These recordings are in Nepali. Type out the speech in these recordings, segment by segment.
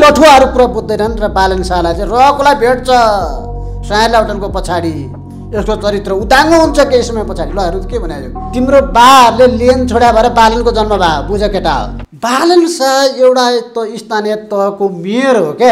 बटुवाहरू पुरा बुझ्दैनन् र बालन शाहलाई चाहिँ रकलाई भेट्छ सायला होटलको पछाडि यसको चरित्र उदाङ्गो हुन्छ केही समय पछाडि। ल हेर्नु के बनायो तिम्रो बाले लेन छोड्या भएर बालनको जन्म भयो बुझ केटा हो। बालन शाह एउटा स्थानीय तहको मेयर हो क्या।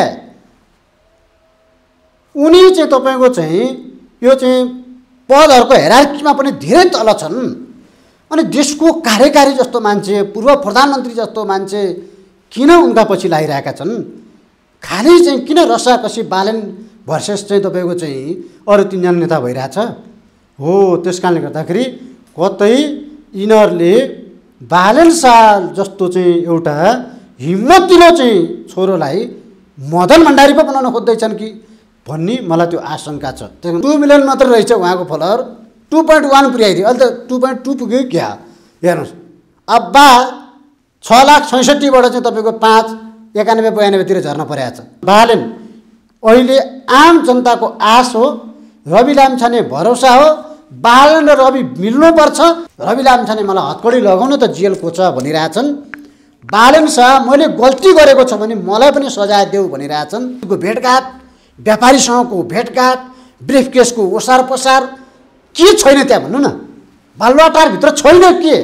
उनी चाहिँ तपाईँको चाहिँ यो चाहिँ पदहरूको हेरार्कीमा पनि धेरै तल छन्। अनि देशको कार्यकारी जस्तो मान्छे पूर्व प्रधानमन्त्री जस्तो मान्छे किन उनका पछि लागिरहेका छन्? खालि चाहिँ किन रसाकसी बालन भर्सेस चाहिँ तपाईँको चाहिँ अरू तिनजना नेता भइरहेछ हो? त्यस कारणले गर्दाखेरि कतै यिनीहरूले बालन शाह जस्तो चाहिँ एउटा हिम्मतिलो चाहिँ छोरोलाई मदन भण्डारी पो बनाउन खोज्दैछन् कि भन्ने मलाई त्यो आशंका छ। 2 मिलियन मात्र रहेछ उहाँको फलोअर, 2.1 पुर्याइदियो। अहिले त 2.2 पुग्यो क्या। हेर्नुहोस् अब्बा 6,66,000बाट चाहिँ तपाईँको 5,91,92तिर झर्न परेको छ। बालन अहिले आम जनताको आश हो, रवि लामिछाने भरोसा हो। बालन र रवि मिल्नुपर्छ। रवि लामिछाने मलाई हतकडी लगाउनु त जेल कोच भनिरहेछन्। बालन शाह मैले गल्ती गरेको छ भने मलाई पनि सजाय देऊ भनिरहेछन्। भेटघाट, व्यापारीसँगको भेटघाट, ब्रिफकेसको ओसार पसार के छैन त्यहाँ भन्नु न? बालुवाटारभित्र छैन के?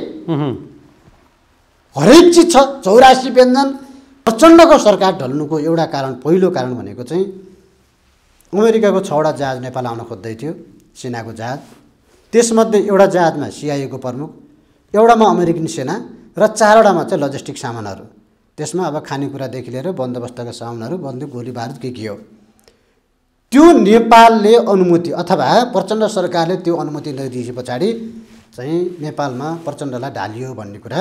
हरेक चिज छ। 84 व्यञ्जन। प्रचण्डको सरकार ढल्नुको एउटा कारण, पहिलो कारण भनेको चाहिँ अमेरिकाको 6वटा जहाज नेपाल आउन खोज्दै थियो, सेनाको जहाज। त्यसमध्ये एउटा जहाजमा सिआइएको प्रमुख, एउटामा अमेरिकन सेना र 4वटामा चाहिँ लजिस्टिक सामानहरू। त्यसमा अब खानेकुरादेखि लिएर बन्दोबस्तका सामानहरू, बन्दुक, गोली बारुद के हो। त्यो नेपालले अनुमति अथवा प्रचण्ड सरकारले त्यो अनुमति नदिए पछाडि चाहिँ नेपालमा प्रचण्डलाई ढालियो भन्ने कुरा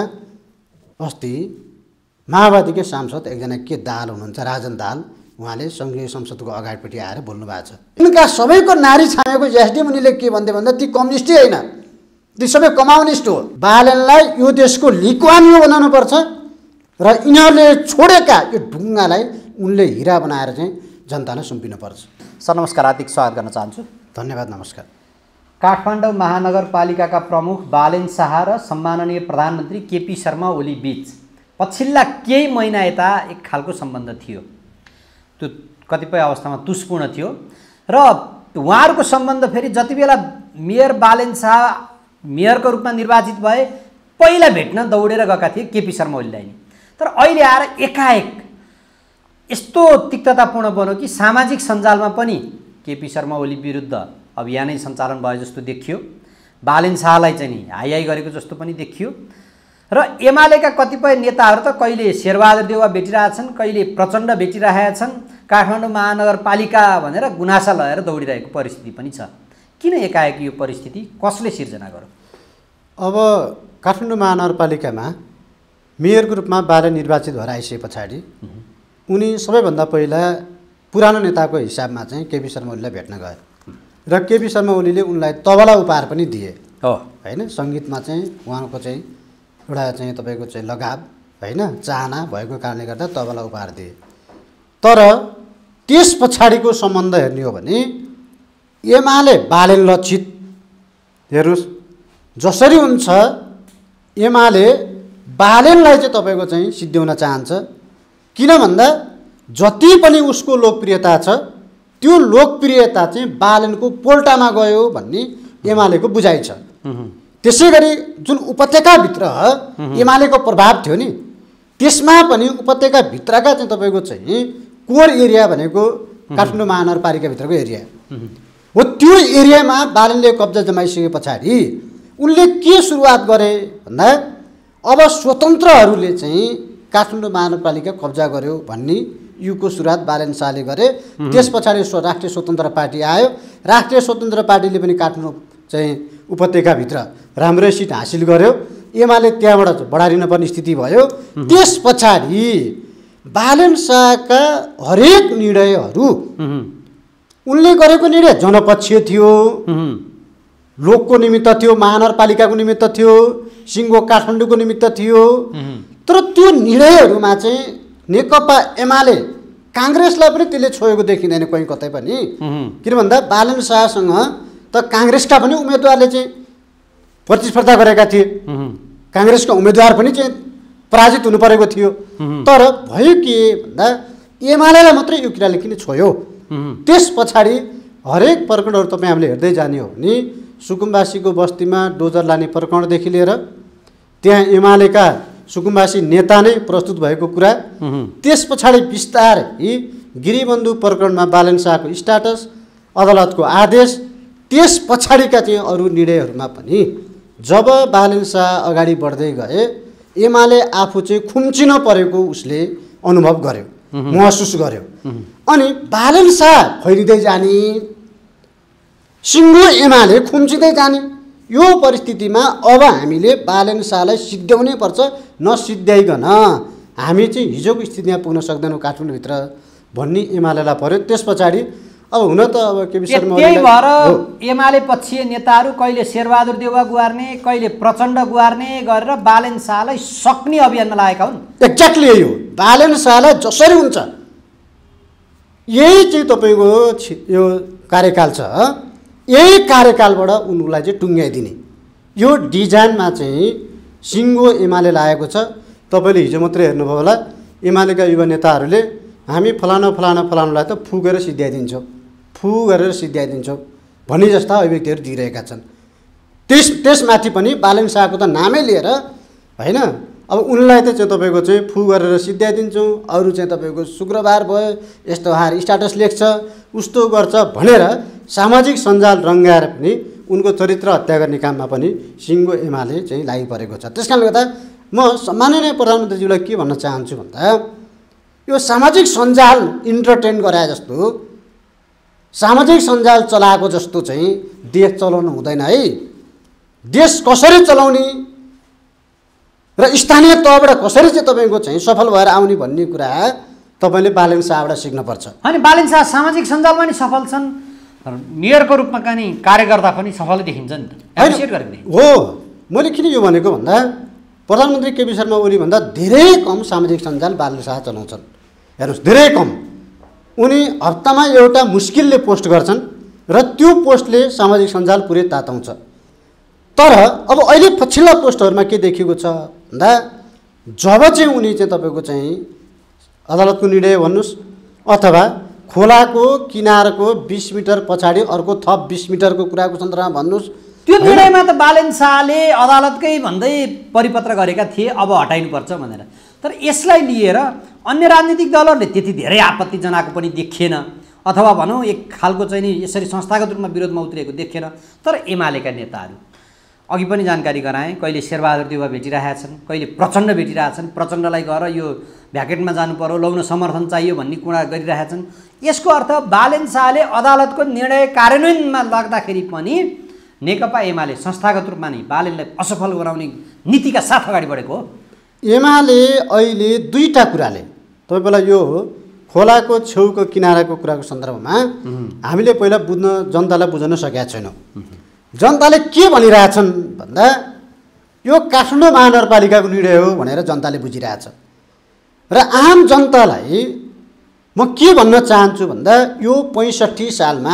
अस्ति माओवादीकै सांसद एकजना के दाल हुनुहुन्छ, राजन दाल, उहाँले सङ्घीय संसदको अगाडिपट्टि आएर बोल्नु भएको छ। यिनका सबैको नारी छामेको एसडी मुनिले के भन्दै भन्दा ती कम्युनिस्टै होइन, ती सबै कम्युनिस्ट हो। बालनलाई यो देशको लिक्वानियो बनाउनुपर्छ र यिनीहरूले छोडेका यो ढुङ्गालाई उनले हिरा बनाएर चाहिँ जनतालाई सुम्पिनुपर्छ। सर नमस्कार, हार्दिक स्वागत गर्न चाहन्छु। धन्यवाद, नमस्कार। काठमाडौँ महानगरपालिकाका प्रमुख बालन शाह र सम्माननीय प्रधानमन्त्री केपी शर्मा ओली बीच पछिल्ला केही महिना यता एक खालको सम्बन्ध थियो। त्यो कतिपय अवस्थामा तुसपूर्ण थियो र उहाँहरूको सम्बन्ध फेरि जति बेला मेयर बालन शाह मेयरको रूपमा निर्वाचित भए पहिला भेट्न दौडेर गएका थिए केपी शर्मा ओलीलाई नि। तर अहिले आएर एकाएक यस्तो तिक्ततापूर्ण बन्यो कि सामाजिक सञ्जालमा पनि केपी शर्मा ओली विरुद्ध अभियानै सञ्चालन भए जस्तो देखियो। बालन शाहलाई चाहिँ नि हाई गरेको जस्तो पनि देखियो र एमालेका कतिपय नेताहरू त कहिले शेरबहादुर देउवा भेटिरहेछन्, कहिले प्रचण्ड भेटिरहेका छन्। काठमाडौँ महानगरपालिका भनेर गुनासा लगाएर दौडिरहेको परिस्थिति पनि छ। किन एकाएक यो परिस्थिति कसले सिर्जना गर्यो? अब काठमाडौँ महानगरपालिकामा मेयरको रूपमा बालन निर्वाचित भएर आइसके पछाडि उनी सबैभन्दा पहिला पुरानो नेताको हिसाबमा चाहिँ केपी शर्मा ओलीलाई भेट्न गए र केपी शर्मा ओलीले उनलाई तबला उपहार पनि दिए हो हैन। सङ्गीतमा चाहिँ उहाँको चाहिँ एउटा चाहिँ तपाईँको चाहिँ लगाव हैन, चाहना भएको कारणले गर्दा तबला उपहार दिए। तर त्यस पछाडिको सम्बन्ध हेर्ने हो भने एमाले बालन लक्षित हेर्नुहोस् जसरी हुन्छ एमाले बालनलाई चाहिँ तपाईँको चाहिँ सिद्ध्याउन चाहन्छ। किन भन्दा जति पनि उसको लोकप्रियता छ त्यो लोकप्रियता चाहिँ बालनको पोल्टामा गयो भन्ने एमालेको बुझाइ छ। त्यसै गरी जुन उपत्यकाभित्र एमालेको प्रभाव थियो नि त्यसमा पनि उपत्यकाभित्रका चाहिँ तपाईँको चाहिँ कोर एरिया भनेको काठमाडौँ महानगरपालिकाभित्रको एरिया हो। त्यो एरियामा बालनले कब्जा जमाइसके पछाडि उनले के सुरुवात गरे भन्दा अब स्वतन्त्रहरूले चाहिँ काठमाडौँ महानगरपालिका कब्जा गर्यो भन्ने युगको सुरुवात बालन शाहले गरे। त्यस पछाडि राष्ट्रिय स्वतन्त्र पार्टी आयो। राष्ट्रिय स्वतन्त्र पार्टीले पनि काठमाडौँ चाहिँ उपत्यकाभित्र राम्रै सिट हासिल गर्यो। एमाले त्यहाँबाट बढारिन पर्ने स्थिति भयो। त्यस पछाडि बालन शाहका हरेक निर्णयहरू उनले गरेको निर्णय जनपक्षीय थियो, लोकको निमित्त थियो, महानगरपालिकाको निमित्त थियो, सिङ्गो काठमाडौँको निमित्त थियो। तर त्यो निर्णयहरूमा चाहिँ नेकपा एमाले काङ्ग्रेसलाई पनि त्यसले छोएको देखिँदैन कहीँ कतै पनि। किन भन्दा बालन शाहसँग त काङ्ग्रेसका पनि उम्मेदवारले चाहिँ प्रतिस्पर्धा गरेका थिए, काङ्ग्रेसका उम्मेदवार पनि चाहिँ पराजित हुनु परेको थियो। तर भयो के भन्दा एमालेलाई मात्रै यो किराले किन छोयो? त्यस पछाडि हरेक प्रकरणहरू तपाईँ हामीले हेर्दै जाने हो भने सुकुम्बासीको बस्तीमा डोजर लाने प्रकरणदेखि लिएर त्यहाँ एमालेका सुकुम्बासी नेता नै प्रस्तुत भएको कुरा, त्यस पछाडि बिस्तारै गिरिबन्धु प्रकरणमा बालेन शाहको स्ट्याटस, अदालतको आदेश, त्यस पछाडिका चाहिँ अरू निर्णयहरूमा पनि जब बालेन शाह अगाडि बढ्दै गए एमाले आफू चाहिँ खुम्चिन परेको उसले अनुभव गर्यो, महसुस गर्यो। अनि बालेन शाह फैलिँदै जाने, सिङ्गो एमाले खुम्चिँदै जाने, यो परिस्थितिमा अब हामीले बालेन शाहलाई सिद्ध्याउनै पर्छ। नसिद्ध्याइकन हामी चाहिँ हिजोको स्थितिमा पुग्न सक्दैनौँ काठमाडौँभित्र भन्ने एमालेलाई पर्यो। त्यस पछाडि अब हुन त अब केपी शर्मा त्यही भएर एमाले पक्षीय नेताहरू कहिले शेरबहादुर देउवा गुहार्ने, कहिले प्रचण्ड गुहार्ने गरेर बालेन शाहलाई सक्ने अभियानमा लागेका हुन्। एक्ज्याक्टली यही हो। बालेन शाहलाई जसरी हुन्छ यही चाहिँ तपाईँको यो कार्यकाल छ, यही कार्यकालबाट उनीहरूलाई चाहिँ टुङ्ग्याइदिने यो डिजाइनमा चाहिँ सिङ्गो एमाले लागेको छ। तपाईँले हिजो मात्रै हेर्नुभयो होला, एमालेका युवा नेताहरूले हामी फलाना फलाना फलानालाई त फु गरेर सिद्ध्याइदिन्छौँ भन्ने जस्ता अभिव्यक्तिहरू दिइरहेका छन्। त्यसमाथि पनि बालेन शाहको त नामै लिएर होइन, अब उनलाई त चाहिँ तपाईँको चाहिँ फु गरेर सिद्ध्याइदिन्छौँ, अरू चाहिँ तपाईँको शुक्रबार भयो यस्तो उहाँहरू स्ट्याटस लेख्छ उस्तो गर्छ भनेर सामाजिक सञ्जाल रङ्गाएर पनि उनको चरित्र हत्या गर्ने काममा पनि सिङ्गो एमाले चाहिँ लागिपरेको छ। त्यस कारणले गर्दा म माननीय प्रधानमन्त्रीज्यूलाई के भन्न चाहन्छु भन्दा यो सामाजिक सञ्जाल इन्टरटेन गराए जस्तो, सामाजिक सञ्जाल चलाएको जस्तो चाहिँ देश चलाउनु हुँदैन है। देश कसरी चलाउने र स्थानीय तहबाट कसरी चाहिँ तपाईँको चाहिँ सफल भएर आउने भन्ने कुरा तपाईँले बालेन शाहबाट सिक्नुपर्छ। अनि बालेन शाह सामाजिक सञ्जालमा नि सफल छन्, मेयरको रूपमा पनि कार्यकर्ता पनि सफलै देखिन्छ नि त, एप्रिसिएट गरेको हो। मैले किन यो भनेको भन्दा प्रधानमन्त्री केपी शर्मा ओलीभन्दा धेरै कम सामाजिक सञ्जाल बालेन शाह चलाउँछन्। हेर्नुहोस्, धेरै कम। उनी हप्तामा एउटा मुस्किलले पोस्ट गर्छन् र त्यो पोस्टले सामाजिक सञ्जाल पुरै ताताउँछ। तर अब अहिले पछिल्ला पोस्टहरूमा के देखिएको छ भन्दा जब चाहिँ उनी चाहिँ तपाईँको चाहिँ अदालतको निर्णय भन्नुहोस् अथवा खोलाको किनारको 20 मिटर पछाडि अर्को थप 20 मिटरको कुराको सन्दर्भमा भन्नुहोस्, त्यो निर्णयमा त बालेन शाहले अदालतकै भन्दै परिपत्र गरेका थिए अब हटाइनुपर्छ भनेर। तर यसलाई लिएर अन्य राजनीतिक दलहरूले त्यति धेरै आपत्ति जनाएको पनि देखिएन, अथवा भनौँ एक खालको चाहिँ नि यसरी संस्थागत रूपमा विरोधमा उत्रिएको देखिएन। तर एमालेका नेताहरू अघि पनि जानकारी गराएँ, कहिले शेरबहादुर देउवा भेटिरहेका छन्, कहिले प्रचण्ड भेटिरहेछन्, प्रचण्डलाई गएर यो भ्याकेटमा जानु पर्यो, लगाउन समर्थन चाहियो भन्ने कुरा गरिरहेका छन्। यसको अर्थ बालेन शाहले अदालतको निर्णय कार्यान्वयनमा लाग्दाखेरि पनि नेकपा एमाले संस्थागत रूपमा नै बालेनलाई असफल गराउने नीतिका साथ अगाडि बढेको हो। एमाले अहिले दुईटा कुराले तपाईँलाई यो खोलाको छेउको किनाराको कुराको सन्दर्भमा हामीले पहिला जनतालाई बुझाउन सकेका छैनौँ। जनताले के भनिरहेछन् भन्दा यो काठमाडौँ महानगरपालिकाको निर्णय हो भनेर जनताले बुझिरहेछ। र आम जनतालाई म के भन्न चाहन्छु भन्दा यो 65 सालमा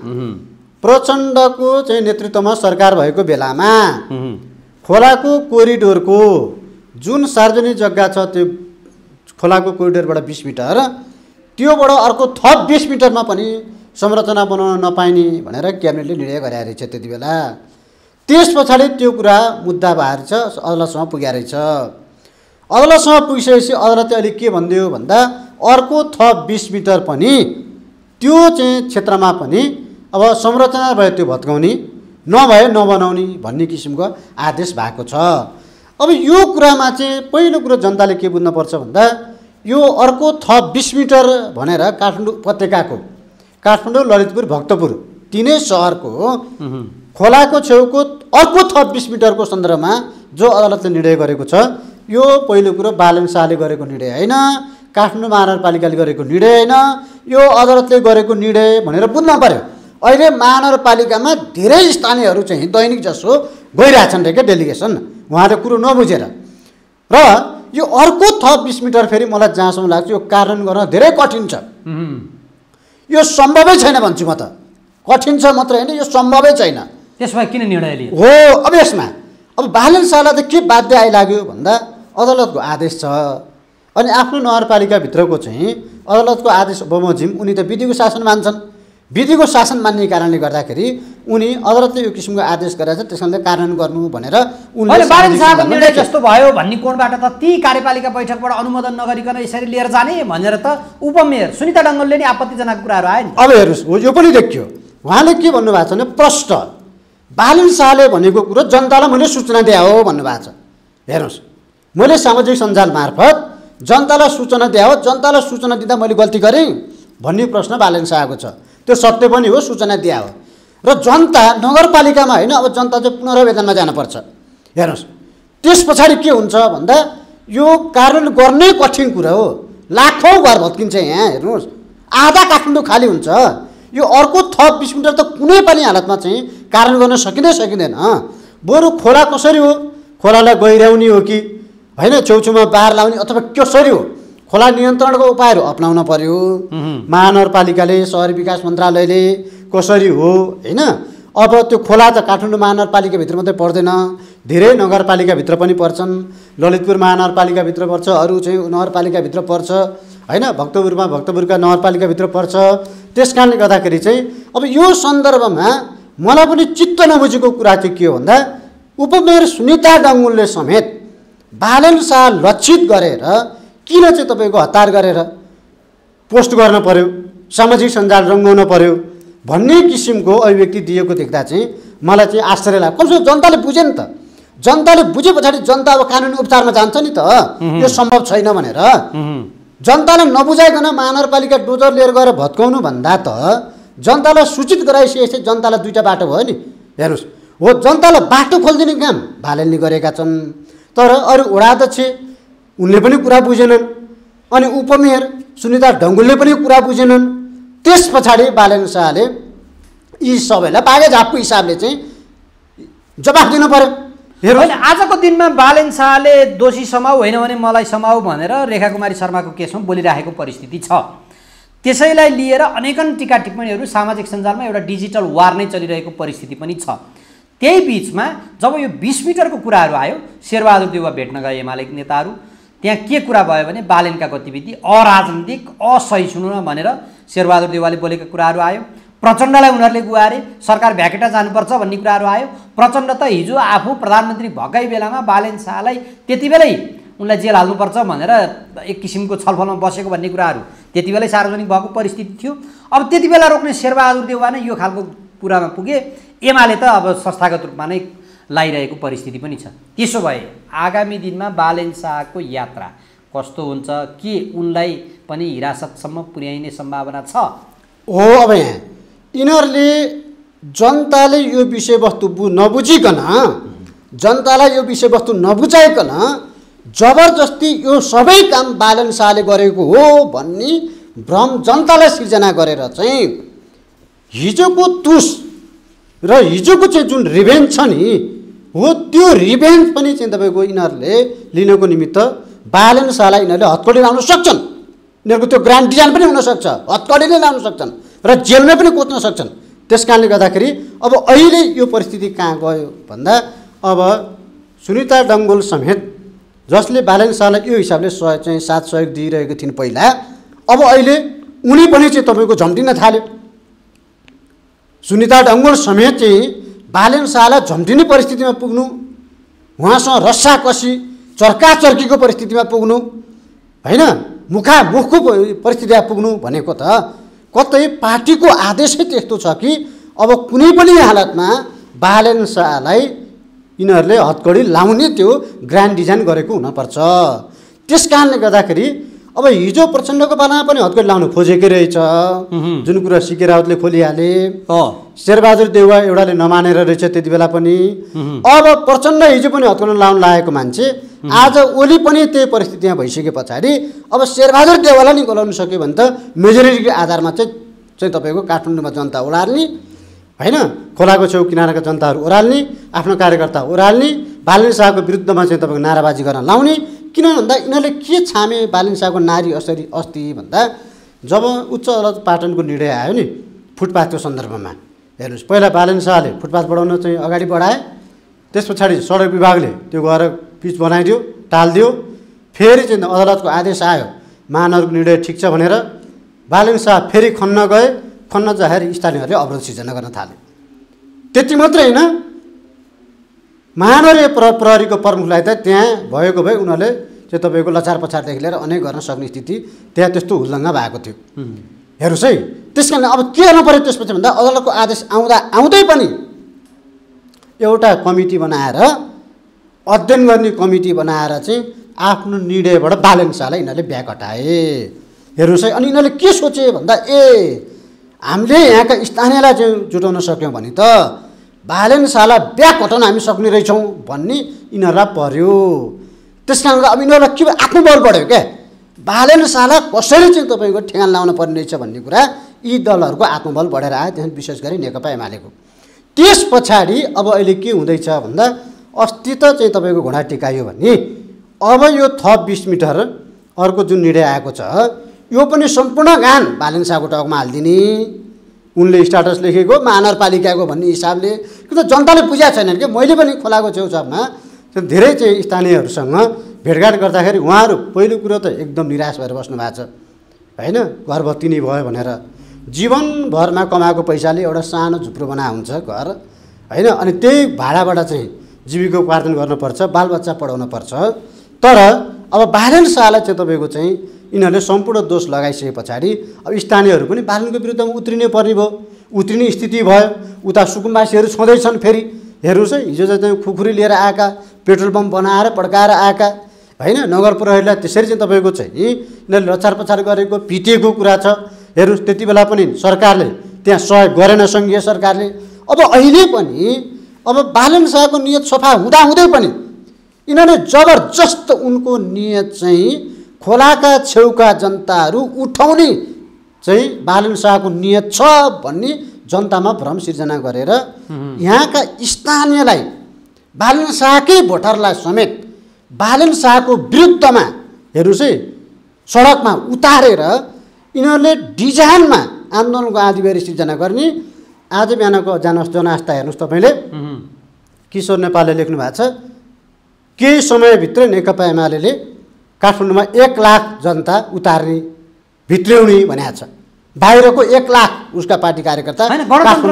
प्रचण्डको चाहिँ नेतृत्वमा सरकार भएको बेलामा खोलाको कोरिडोरको जुन सार्वजनिक जग्गा छ त्यो खोलाको कोरिडोरबाट 20 मिटर, त्योबाट अर्को थप 20 मिटरमा पनि संरचना बनाउन नपाइने भनेर क्याबिनेटले निर्णय गरेको रहेछ त्यति बेला। त्यस पछाडि त्यो कुरा मुद्दा भएर छ अदालतसम्म पुगेको रहेछ। अदालतसम्म पुगिसकेपछि अदालतले अहिले के भनिदियो भन्दा अर्को थप 20 मिटर पनि त्यो चाहिँ क्षेत्रमा पनि अब संरचना भयो त्यो भत्काउने, नभए नबनाउने भन्ने किसिमको आदेश भएको छ। अब यो कुरामा चाहिँ पहिलो कुरो जनताले के बुझ्नुपर्छ भन्दा यो अर्को थप 20 मिटर भनेर काठमाडौँ उपत्यकाको काठमाडौँ, ललितपुर, भक्तपुर तिनै सहरको खोलाको छेउको अर्को थप 20 मिटरको सन्दर्भमा जो अदालतले निर्णय गरेको छ यो पहिलो कुरो बालेन शाहले गरेको निर्णय होइन, काठमाडौँ महानगरपालिकाले गरेको निर्णय होइन, यो अदालतले गरेको निर्णय भनेर बुझ्न पर्यो। अहिले महानगरपालिकामा धेरै स्थानीयहरू चाहिँ दैनिक जसो गइरहेछन् रे के डेलिगेसन, उहाँले कुरो नबुझेर। र यो अर्को थप 20 मिटर फेरि मलाई जहाँसम्म लाग्छ यो कार्यान्वयन गर्न धेरै कठिन छ। यो सम्भवै छैन भन्छु म त। कठिन छ मात्र होइन, यो सम्भवै छैन। त्यसमा किन निर्णय लियो हो? अब यसमा अब बालेन शाहलाई त के बाध्य आइलाग्यो भन्दा अदालतको आदेश छ अनि आफ्नो नगरपालिकाभित्रको चाहिँ अदालतको आदेश बमोजिम उनी त विधिको शासन मान्छन्। विधिको शासन मान्ने कारणले गर्दाखेरि उनी अदालतले यो किसिमको आदेश गरेर त्यस कारणले कार्यान्वयन गर्नु भनेर उनले बालेन शाहको निर्णय जस्तो भयो भन्ने कोणबाट त ती कार्यपालिका बैठकबाट अनुमोदन नगरिकन यसरी लिएर जाने भनेर त उपमेयर सुनिता डङ्गलले नि आपत्ति जनाएको कुराहरू आयो नि। अब हेर्नुहोस्, यो पनि देखियो उहाँले के भन्नुभएको छ भने प्रष्ट बालेन शाहले भनेको कुरो जनतालाई मैले सूचना दिए हो भन्नुभएको छ। हेर्नुहोस्, मैले सामाजिक सञ्जाल मार्फत जनतालाई सूचना दिए हो, जनतालाई सूचना दिँदा मैले गल्ती गरेँ भन्ने प्रश्न बालेन शाहको छ। त्यो सत्य पनि हो, सूचना दिए हो। र जनता नगरपालिकामा होइन, अब जनता चाहिँ पुनरावेदनमा जानुपर्छ। हेर्नुहोस्, त्यस पछाडि के हुन्छ भन्दा यो कार्यान्वयन गर्नै कठिन कुरा हो। लाखौँ घर भत्किन्छ यहाँ। हेर्नुहोस्, आधा काठमाडौँ खाली हुन्छ। यो अर्को थप 20 मिटर त कुनै पनि हालतमा चाहिँ कार्यान्वयन गर्न सकिँदैन। बरु खोला कसरी हो, खोलालाई गहिर्याउने हो कि होइन, छेउछेउमा बार लाउने अथवा कसरी हो, खोला नियन्त्रणको उपायहरू अपनाउन पर्यो। महानगरपालिकाले, शहरी विकास मन्त्रालयले कसरी हो होइन। अब त्यो खोला त काठमाडौँ महानगरपालिकाभित्र मात्रै पर्दैन, धेरै नगरपालिकाभित्र पनि पर्छन्। ललितपुर महानगरपालिकाभित्र पर्छ, अरू चाहिँ नगरपालिकाभित्र पर्छ होइन, भक्तपुरका नगरपालिकाभित्र पर्छ। त्यस कारणले गर्दाखेरि चाहिँ अब यो सन्दर्भमा मलाई पनि चित्त नबुझेको कुरा चाहिँ के हो भन्दा उपमेयर सुनिता डङ्गुलले समेत बालेन शाह लक्षित गरेर किन चाहिँ तपाईँको हतार गरेर पोस्ट गर्न पर्यो, सामाजिक सञ्जाल रङ्गाउन पर्यो भन्ने किसिमको अभिव्यक्ति दिएको देख्दा चाहिँ मलाई चाहिँ आश्चर्य लाग्यो। कमसेकम जनताले बुझे नि त। जनताले बुझे पछाडि जनता अब कानुनी उपचारमा जान्छ नि त, यो सम्भव छैन भनेर। जनताले नबुझाइकन महानगरपालिका डोजर लिएर गएर भत्काउनु भन्दा त जनतालाई सूचित गराइसकेपछि जनतालाई दुईवटा बाटो भयो नि। हेर्नुहोस्, हो जनतालाई बाटो खोलिदिने काम बालेनले गरेका छन्, तर अरू वडाध्यक्ष उनले पनि कुरा बुझेनन्, अनि उपमेयर सुनिता डङ्गुलले पनि कुरा बुझेनन्। त्यस पछाडि बालेन शाहले यी सबैलाई बागे झापको हिसाबले चाहिँ जवाफ दिनु पर्यो। होइन, आजको दिनमा बालेन शाहले दोषी समाऊ होइन भने मलाई समाऊ भनेर रेखा कुमारी शर्माको केसमा बोलिराखेको परिस्थिति छ। त्यसैलाई लिएर अनेकन टिका टिप्पणीहरू सामाजिक सञ्जालमा एउटा डिजिटल वार नै चलिरहेको परिस्थिति पनि छ। त्यही बिचमा जब यो 20 मिटरको कुराहरू आयो, शेरबहादुर देउवा भेट्न गए एमाले नेताहरू, त्यहाँ के कुरा भयो भने बालेनका गतिविधि अराजनीतिक, असहिष्णु भनेर शेरबहादुर देउवाले बोलेका कुराहरू आयो। प्रचण्डलाई उनीहरूले गुहारे, सरकार भ्याकेटा जानुपर्छ भन्ने कुराहरू आयो। प्रचण्ड त हिजो आफू प्रधानमन्त्री भएकै बेलामा बालेन शाहलाई त्यति बेलै उनलाई जेल हाल्नुपर्छ भनेर एक किसिमको छलफलमा बसेको भन्ने कुराहरू त्यति बेलै सार्वजनिक भएको परिस्थिति थियो। अब त्यति बेला रोक्ने शेरबहादुर देउवा नै यो खालको कुरामा पुगे। एमाले त अब संस्थागत रूपमा नै लागिरहेको परिस्थिति पनि छ। त्यसो भए आगामी दिनमा बालेन शाहको यात्रा कस्तो हुन्छ, के उनलाई पनि हिरासतसम्म पुर्याइने सम्भावना छ? हो, अब यहाँ यिनीहरूले जनताले यो विषयवस्तु नबुझिकन, जनतालाई यो विषयवस्तु नबुझाइकन जबरजस्ती यो सबै काम बालेन शाहले गरेको हो भन्ने भ्रम जनतालाई सिर्जना गरेर चाहिँ हिजोको तुस र हिजोको चाहिँ जुन रिभेन्ज छ नि, हो त्यो रिभेन्ज पनि चाहिँ तपाईँको यिनीहरूले लिनको निमित्त बालेन शाहलाई यिनीहरूले हत्कडी लाउन सक्छन्। यिनीहरूको त्यो ग्रान्ड डिजाइन पनि हुनसक्छ, हत्कडीले लाउन सक्छन् र जेलमै पनि कोच्न सक्छन्। त्यस कारणले गर्दाखेरि अब अहिले यो परिस्थिति कहाँ गयो भन्दा अब सुनिता डङ्गुल समेत जसले बालेन शाहलाई यो हिसाबले साथ सहयोग दिइरहेको थिइन् पहिला, अब अहिले उनी पनि चाहिँ तपाईँको झम्टिन थाल्यो। सुनिता डङ्गुल समेत चाहिँ बालेन शाहलाई झम्टिने परिस्थितिमा पुग्नु, उहाँसँग रस्साकसी चर्काचर्कीको परिस्थितिमा पुग्नु होइन, मुखामुखको परिस्थितिमा पुग्नु भनेको त कतै पार्टीको आदेशै त्यस्तो छ कि अब कुनै पनि हालतमा बालेन शाहलाई यिनीहरूले हत्कडी लाउने त्यो ग्रान्ड डिजाइन गरेको हुनपर्छ। त्यस कारणले गर्दाखेरि अब हिजो प्रचण्डको पालामा पनि हत्कडी लाउनु खोजेकै रहेछ, जुन कुरा सिके राउतले खोलिहाले। शेरबहादुर देउवा एउटाले नमानेर रहेछ त्यति बेला पनि। अब प्रचण्ड हिजो पनि हत्कडी लाउन लागेको मान्छे आज ओली पनि त्यही परिस्थितिमा भइसके पछाडि अब शेरबहादुर देउवालाई नि गलाउन सक्यो भने त मेजोरिटीको आधारमा चाहिँ तपाईँको काठमाडौँमा जनता ओह्राल्ने होइन, खोलाको छेउ किनाराका जनताहरू ओह्राल्ने, आफ्नो कार्यकर्ता ओह्राल्ने, बालेन शाहको विरुद्धमा चाहिँ तपाईँको नाराबाजी गर्न लाउने। किन भन्दा यिनीहरूले के छामे बालेन शाहको नारी अस्ति भन्दा जब उच्च अदालत पाटनको निर्णय आयो नि फुटपाथको सन्दर्भमा, हेर्नुहोस् पहिला बालेन शाहले फुटपाथ बढाउन चाहिँ अगाडि बढाए, त्यस पछाडि सडक विभागले त्यो गएर पिच बनाइदियो, टालिदियो। फेरि चाहिँ अदालतको आदेश आयो, महानगरको निर्णय ठिक छ भनेर बालेन शाह फेरि खन्न गए। खन्न जाँदाखेरि स्थानीयहरूले अवरोध सिर्जना गर्न थाले। त्यति मात्रै होइन, महानगरीय प्रहरीको प्रमुखलाई त त्यहाँ भएको भए उनीहरूले चाहिँ तपाईँको लचार पछाडदेखि लिएर अनेक गर्न सक्ने स्थिति त्यहाँ त्यस्तो हुल्लङ्गा भएको थियो। हेर्नुहोस् है, त्यस कारण अब के गर्नु पऱ्यो त्यसपछि भन्दा अदालतको आदेश आउँदै पनि एउटा कमिटी बनाएर, अध्ययन गर्ने कमिटी बनाएर चाहिँ आफ्नो निर्णयबाट बालेन शाहलाई यिनीहरूले ब्याक हटाए। हेर्नुहोस् है, अनि यिनीहरूले के सोचे भन्दा हामीले यहाँका स्थानीयलाई चाहिँ जुटाउन सक्यौँ भने त बालेन शाहलाई ब्याक हटाउन हामी सक्ने रहेछौँ भन्ने यिनीहरूलाई पर्यो। त्यस कारणले अब यिनीहरूलाई के आत्मबल बढ्यो क्या, बालेन शाहलाई कसरी चाहिँ तपाईँको ठेगान लाउन पर्ने रहेछ भन्ने कुरा यी दलहरूको आत्मबल बढेर आयो, त्यहाँ विशेष गरी नेकपा एमालेको। त्यस पछाडि अब अहिले के हुँदैछ भन्दा अस्ति त चाहिँ तपाईँको घोडा टिकायो भने अब यो थप 20 मिटर अर्को जुन निर्णय आएको छ यो पनि सम्पूर्ण गान बालेन शाहको टाउकोमा हालिदिने। उनले स्ट्याटस लेखेको महानगरपालिकाको भन्ने हिसाबले कि त जनताले बुझाएको छैनन् कि। मैले पनि खोलाको छेउछाउमा धेरै चाहिँ स्थानीयहरूसँग भेटघाट गर्दाखेरि उहाँहरू पहिलो कुरो त एकदम निराश भएर बस्नु भएको छ होइन। घरबत्ती नै भयो भनेर जीवनभरमा कमाएको पैसाले एउटा सानो झुप्रो बना हुन्छ घर होइन, अनि त्यही भाडाबाट चाहिँ जीविकोपार्जन गर्नुपर्छ, बालबच्चा पढाउन पर्छ। तर अब बालेन शाहलाई चाहिँ तपाईँको चाहिँ यिनीहरूले सम्पूर्ण दोष लगाइसके पछाडि अब स्थानीयहरू पनि बालेनको विरुद्धमा उत्रिनै पर्ने भयो, उत्रिने स्थिति भयो। उता सुकुम्बासीहरू छँदैछन् फेरि। हेर्नुहोस् है, हिजो चाहिँ खुकुरी लिएर आएका, पेट्रोल पम्प बनाएर पड्काएर आएका होइन, नगर प्रहरीलाई त्यसरी चाहिँ तपाईँको चाहिँ यिनीहरूले लचार पछार गरेको पिटेको कुरा छ। हेर्नुहोस्, त्यति बेला पनि सरकारले त्यहाँ सहयोग गरेन सङ्घीय सरकारले। अब अहिले पनि अब बालेन शाहको नियत सफा हुँदाहुँदै पनि यिनीहरूले जबरजस्त उनको नियत चाहिँ खोलाका छेउका जनताहरू उठाउने चाहिँ बालेन शाहको नियत छ भन्ने जनतामा भ्रम सिर्जना गरेर यहाँका स्थानीयलाई, बालेन शाहकै भोटरलाई समेत बालेन शाहको विरुद्धमा हेर्नुहोस् है सडकमा उतारेर यिनीहरूले डिजाइनमा आन्दोलनको आँधीबेहरी सिर्जना गर्ने। आज बिहानको जनआस्था हेर्नुहोस् तपाईँले, किशोर नेपालले लेख्नु भएको छ, केही समयभित्र नेकपा एमाले काठमाडौँमा 1 लाख जनता उतार्ने भित्र्याउने भनेको छ। बाहिरको 1 लाख उसका पार्टी कार्यकर्ता हो।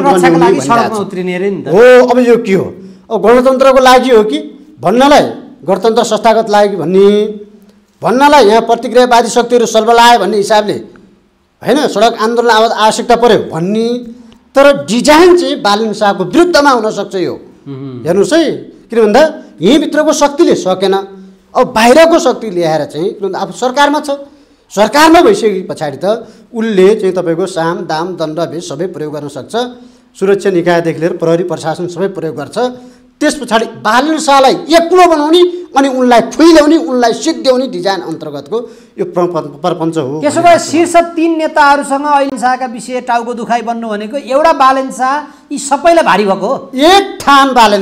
अब यो के हो? अब गणतन्त्रको लागि हो कि भन्नलाई गणतन्त्र संस्थागत लागि भन्नलाई यहाँ प्रतिक्रियावादी शक्तिहरू सल्बलाए भन्ने हिसाबले होइन, सडक आन्दोलन आवश्यकता पर्यो भन्ने। तर डिजाइन चाहिँ बालेन शाहको विरुद्धमा हुनसक्छ यो। हेर्नुहोस् है, किन भन्दा यहीँभित्रको शक्तिले सकेन, अब बाहिरको शक्ति ल्याएर चाहिँ अब सरकारमा छ। सरकारमा भइसके पछाडि त उसले चाहिँ तपाईँको साम दाम दण्ड भेष सबै प्रयोग गर्न सक्छ। सुरक्षा निकायदेखि लिएर प्रहरी प्रशासन सबै प्रयोग गर्छ। त्यस पछाडि बालेन शाहलाई एक्लो बनाउने अनि उनलाई फुइल्याउने, उनलाई सिद्ध्याउने डिजाइन अन्तर्गतको यो प्रपञ्च हो। त्यसो भए शीर्ष 3 नेताहरूसँग अहिले शाहका विषय टाउको दुखाइ बन्नु भनेको एउटा बालेन शाह यी सबैलाई भारी भएको हो। एक ठान बालेन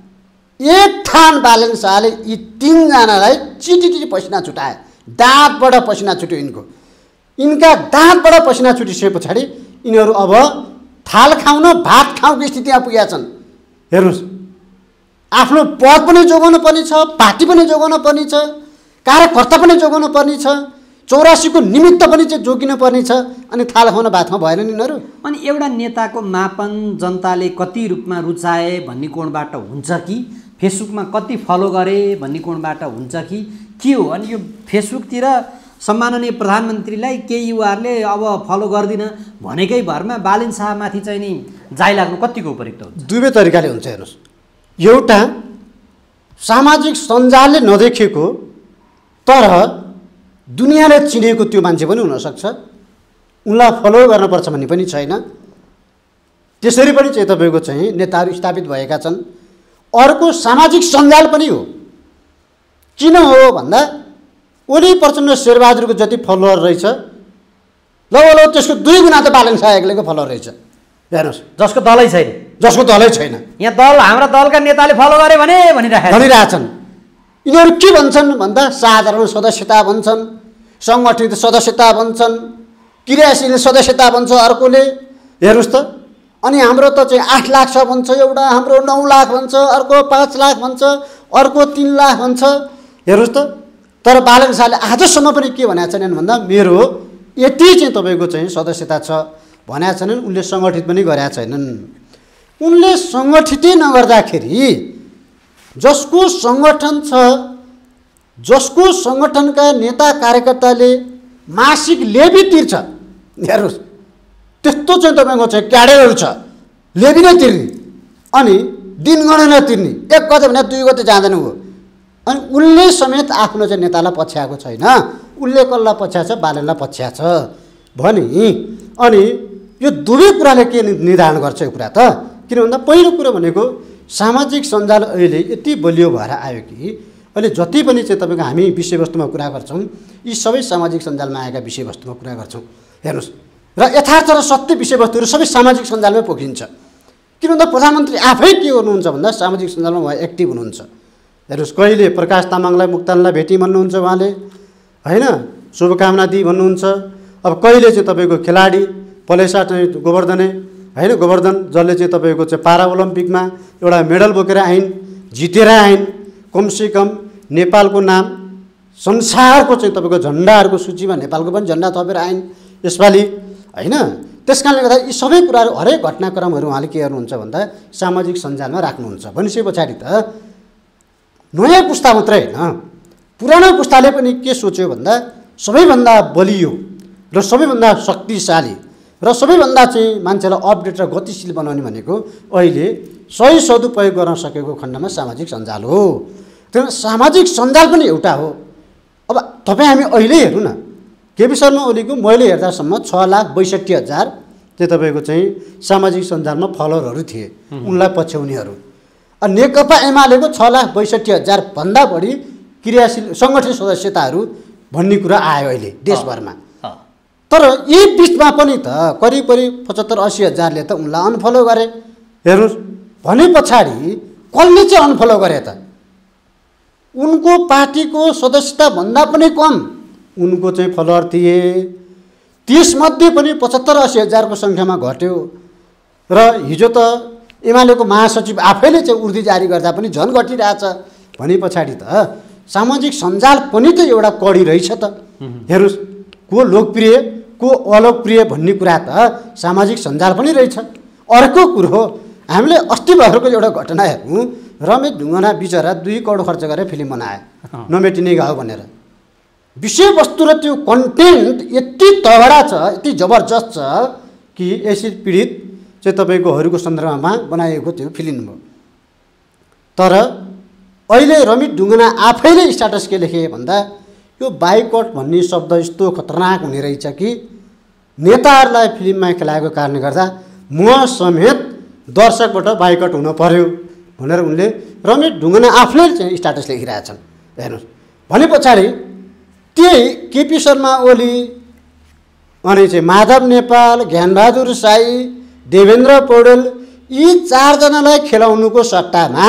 शाहले यी 3 जनालाई चिटी पसिना छुटाए। दाँतबाट पसिना छुट्यो यिनका दाँतबाट पसिना छुटिसके पछाडि यिनीहरू अब थाल खाउन भात खाउको स्थितिमा पुगेका छन्। हेर्नुहोस्, आफ्नो पद पनि जोगाउनु पर्ने छ, पार्टी पनि जोगाउनु पर्ने छ, कार्यकर्ता पनि जोगाउनु पर्ने छ, 84 को निमित्त पनि चाहिँ जोगिनु पर्ने छ। अनि थाल खाउन भातमा भएन नि यिनीहरू। अनि एउटा नेताको मापन जनताले कति रूपमा रुचाए भन्ने कोणबाट हुन्छ कि फेसबुकमा कति फलो गरे भन्ने कोणबाट हुन्छ कि के हो? अनि यो फेसबुकतिर सम्माननीय प्रधानमन्त्रीलाई केही युवाहरूले अब फलो गर्दिन भनेकै भरमा बालेन शाहमाथि चाहिँ नि जाई लाग्नु कतिको उपयुक्त हुन्छ? दुवै तरिकाले हुन्छ। हेर्नुहोस्, एउटा सामाजिक सञ्जालले नदेखेको तर दुनियाँले चिनेको त्यो मान्छे पनि हुनसक्छ, उनलाई फलो गर्नुपर्छ भन्ने पनि छैन। त्यसरी पनि चाहिँ तपाईँको चाहिँ नेताहरू स्थापित भएका छन्। अर्को सामाजिक सञ्जाल पनि हो। किन हो भन्दा ओली प्रचण्ड शेरबहादुरको जति फलोवर रहेछ ल त्यसको 2 गुणा त बालेन शाह एक्लैको फलोवर रहेछ। हेर्नुहोस्, जसको दलै छैन। यहाँ दल हाम्रा दलका नेताले फलो गरे भने भनिरहेछन्। यिनीहरू के भन्छन् भन्दा साधारण सदस्यता भन्छन्, सङ्गठित सदस्यता भन्छन्, क्रियाशील सदस्यता भन्छ अर्कोले। हेर्नुहोस् त, अनि हाम्रो त चाहिँ 8 लाख छ भन्छ एउटा, हाम्रो 9 लाख भन्छ, अर्को 5 लाख भन्छ, अर्को 3 लाख भन्छ। हेर्नुहोस् त, तर बालन शाहले आजसम्म पनि के भनेका छैनन् भन्दा मेरो यति चाहिँ तपाईँको चाहिँ सदस्यता छ भनेका छैनन्। उनले सङ्गठित पनि गरेका छैनन्। उनले सङ्गठितै नगर्दाखेरि जसको सङ्गठन छ, जसको सङ्गठनका नेता कार्यकर्ताले मासिक लेबी तिर्छ, हेर्नुहोस् त्यस्तो चाहिँ तपाईँको चाहिँ क्याडरहरू छ, लेबी नै तिर्ने अनि दिनगणना तिर्ने, 1 गते भने 2 गते जाँदैन हो। अनि उसले समेत आफ्नो चाहिँ नेतालाई पछ्याएको छैन। उसले कसलाई पछ्याएको छ? बालनलाई पछ्याएको छ भने अनि यो दुवै कुराले के निर्धारण गर्छ यो कुरा त? किन भन्दा पहिलो कुरो भनेको सामाजिक सञ्जाल अहिले यति बलियो भएर आयो कि अहिले जति पनि चाहिँ तपाईँको हामी विषयवस्तुमा कुरा गर्छौँ यी सबै सामाजिक सञ्जालमा आएका विषयवस्तुमा कुरा गर्छौँ। हेर्नुहोस् र यथार्थ र सत्य विषयवस्तुहरू सबै सामाजिक सञ्जालमै पोखिन्छ। किन भन्दा प्रधानमन्त्री आफै के गर्नुहुन्छ भन्दा सामाजिक सञ्जालमा उहाँ एक्टिभ हुनुहुन्छ। हेर्नुहोस् कहिले प्रकाश तामाङलाई मुक्तानलाई भेटी भन्नुहुन्छ उहाँले, होइन, शुभकामना दिई भन्नुहुन्छ। अब कहिले चाहिँ तपाईँको खेलाडी पलेसा चाहिँ गोवर्धने, होइन, गोवर्धन जसले चाहिँ तपाईँको चाहिँ पारा ओलम्पिकमा एउटा मेडल बोकेर आइन्, जितेर आइन्, कमसेकम नेपालको नाम संसारको चाहिँ तपाईँको झन्डाहरूको सूचीमा नेपालको पनि झन्डा थपेर आइन् यसपालि, होइन। त्यस कारणले गर्दा यी सबै कुराहरू हरेक घटनाक्रमहरू उहाँले के गर्नुहुन्छ भन्दा सामाजिक सञ्जालमा राख्नुहुन्छ। भनिसके पछाडि त नयाँ पुस्ता मात्रै होइन, पुरानो पुस्ताले पनि के सोच्यो भन्दा सबैभन्दा बलियो र सबैभन्दा शक्तिशाली र सबैभन्दा चाहिँ मान्छेलाई अपडेट र गतिशील बनाउने भनेको अहिले सही सदुपयोग गर्न सकेको खण्डमा सामाजिक सञ्जाल हो। त्यही सामाजिक सञ्जाल पनि एउटा हो। अब तपाईँ हामी अहिले हेरौँ न, केपी शर्मा ओलीको मैले हेर्दासम्म 6,62,000 चाहिँ तपाईँको चाहिँ सामाजिक सञ्जालमा फलोअरहरू थिए, उनलाई पछ्याउनेहरू। अनि नेकपा एमालेको 6,62,000 भन्दा बढी क्रियाशील सङ्गठित सदस्यताहरू भन्ने कुरा आयो अहिले देशभरमा। तर यी बिचमा पनि त करिब 75-80 हजारले त उनलाई अनफलो गरे। हेर्नुहोस् भने पछाडि कसले चाहिँ अनफलो गरे त? उनको पार्टीको सदस्यता भन्दा पनि कम उनको चाहिँ फलोअर थिए। त्यसमध्ये पनि 75-80 हजारको सङ्ख्यामा घट्यो। र हिजो त एमालेको महासचिव आफैले चाहिँ उर्दी जारी गर्दा पनि झन् घटिरहेछ भने पछाडि त सामाजिक सञ्जाल पनि त एउटा कडी रहेछ त। हेर्नुहोस् को लोकप्रिय को अलोकप्रिय भन्ने कुरा त सामाजिक सञ्जाल पनि रहेछ। अर्को कुरो हामीले अस्ति भर्खरको एउटा घटना हेर्नु, रमेश ढुङ्गाना बिचरा 2 करोड खर्च गरेर फिल्म बनाए नमेटिने घाउ भनेर। विषयवस्तु र त्यो कन्टेन्ट यति तगडा छ, यति जबरजस्त छ कि एसिड पीडित चाहिँ तपाईँकोहरूको सन्दर्भमा बनाएको त्यो फिल्म हो। तर अहिले रमेश ढुङ्गाना आफैले स्ट्याटस के लेखे भन्दा यो बाइकट भन्ने शब्द यस्तो खतरनाक हुने रहेछ कि नेताहरूलाई फिल्ममा खेलाएको कारणले गर्दा म समेत दर्शकबाट बाइकट हुन पर्यो भनेर उनले रमेश ढुङ्गाना आफैले चाहिँ स्ट्याटस लेखिरहेछन्। हेर्नुहोस् भने पछाडि त्यही केपी शर्मा ओली अनि चाहिँ माधव नेपाल, ज्ञानबहादुर साई, देवेन्द्र पौडेल यी 4 जनालाई खेलाउनुको सट्टामा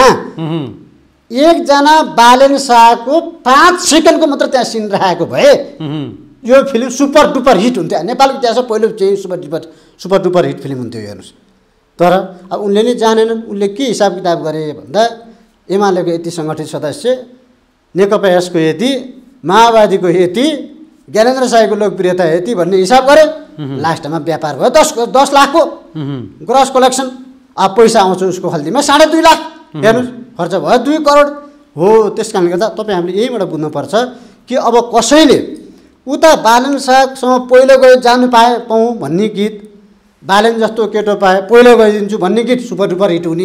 एकजना बालेन शाहको 5 सेकेन्डको मात्र त्यहाँ सिन राखेको भए यो फिल्म सुपर डुपर हिट हुन्थ्यो। नेपालको इतिहासमा पहिलो चाहिँ सुपर डुपर हिट फिल्म हुन्थ्यो हेर्नुहोस्। तर अब उनले नै जानेनन्। उनले के हिसाब किताब गरे भन्दा एमालेको यति सङ्गठित सदस्य, नेकपा यसको यति, माओवादीको यति, ज्ञानेन्द्र साईको लोकप्रियता यति भन्ने हिसाब गरे। लास्टमा व्यापार भयो 10 लाखको ग्रस कलेक्सन। अब पैसा आउँछ उसको खल्तीमा 2.5 लाख। हेर्नुहोस् खर्च भयो 2 करोड हो। त्यस कारणले गर्दा तपाईँ हामीले यहीँबाट बुझ्नुपर्छ कि अब कसैले उता बालन शाहसँग पहिलो गए जानु पाऊँ भन्ने गीत, बालन जस्तो केटो पाए पहिलो गइदिन्छु भन्ने गीत सुपर डुपर हिट हुने,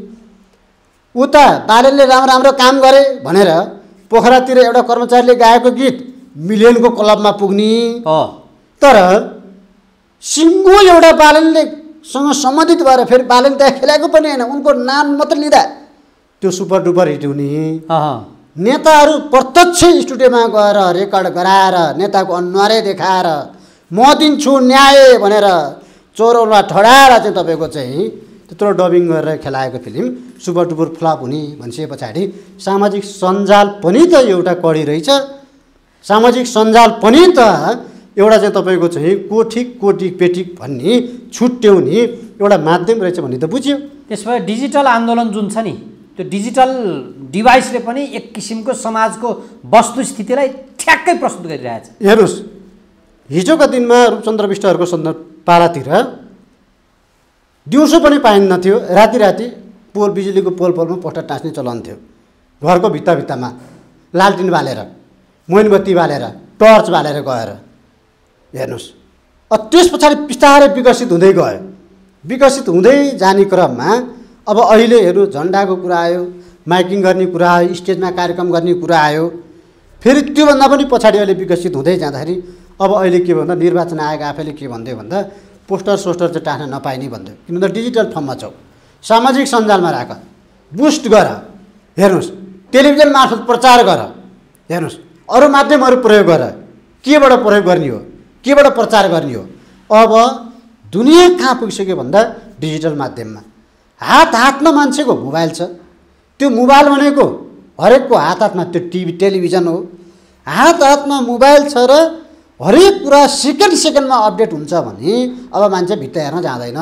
उता बालनले राम्रो राम्रो काम गरे भनेर पोखरातिर एउटा कर्मचारीले गाएको गीत मिलियनको क्लबमा पुग्ने। तर सिङ्गो एउटा बालनले सँग सम्बन्धित भएर फेरि बालन त्यहाँ खेलाएको पनि होइन, उनको नाम मात्र लिँदा त्यो सुपर डुपर हिट हुने। नेताहरू प्रत्यक्ष स्टुडियोमा गएर रेकर्ड गराएर नेताको अनुहारै देखाएर म दिन्छु न्याय भनेर चोरौला ठडाएर चाहिँ तपाईँको चाहिँ त्यत्रो डबिङ गरेर खेलाएको फिल्म सुपर डुपर फ्लप हुने भनिसके पछाडि सामाजिक सञ्जाल पनि त एउटा कडी रहेछ। सामाजिक सञ्जाल पनि त एउटा चाहिँ तपाईँको चाहिँ को ठिक को पेटिक भन्ने छुट्याउने एउटा माध्यम रहेछ भन्ने त बुझ्यो। त्यसो भए डिजिटल आन्दोलन जुन छ नि, त्यो डिभाइसले पनि एक किसिमको समाजको वस्तुस्थितिलाई ठ्याक्कै प्रस्तुत गरिरहेछ। हेर्नुहोस्, हिजोका दिनमा रूपचन्द्र विष्टहरूको पालातिर दिउँसो पनि पाइन्नथ्यो, राति राति पोल बिजुलीको पोलमा पोस्टर टाँस्ने चलन थियो। घरको भित्तामा लालटिन बालेर, मोमबत्ती बालेर, टर्च बालेर गएर हेर्नुहोस्। त्यस पछाडि बिस्तारै विकसित हुँदै गयो। विकसित हुँदै जाने क्रममा अब अहिले हेर्नु झन्डाको कुरा आयो, माइकिङ गर्ने कुरा आयो, स्टेजमा कार्यक्रम गर्ने कुरा आयो। फेरि त्योभन्दा पनि पछाडि अहिले विकसित हुँदै जाँदाखेरि अब अहिले के भन्दा निर्वाचन आयोग आफैले के भन्दै भन्दा पोस्टर सोस्टर चाहिँ टाँस्न नपाइने भन्दै, किनभने डिजिटल फर्ममा छौ, सामाजिक सञ्जालमा राख, बुस्ट गर, हेर्नुहोस्, टेलिभिजन मार्फत प्रचार गर, हेर्नुहोस्, अरू माध्यमहरू प्रयोग गर, केबाट प्रयोग गर्ने हो, केबाट प्रचार गर्ने हो। अब दुनियाँ कहाँ पुगिसक्यो भन्दा डिजिटल माध्यममा हातमा मान्छेको मोबाइल छ। त्यो मोबाइल भनेको हरेकको हातमा त्यो टेलिभिजन हो। हातमा मोबाइल छ र हरेक कुरा सेकेन्डमा अपडेट हुन्छ भने अब मान्छे भित्ता हेर्न जाँदैन।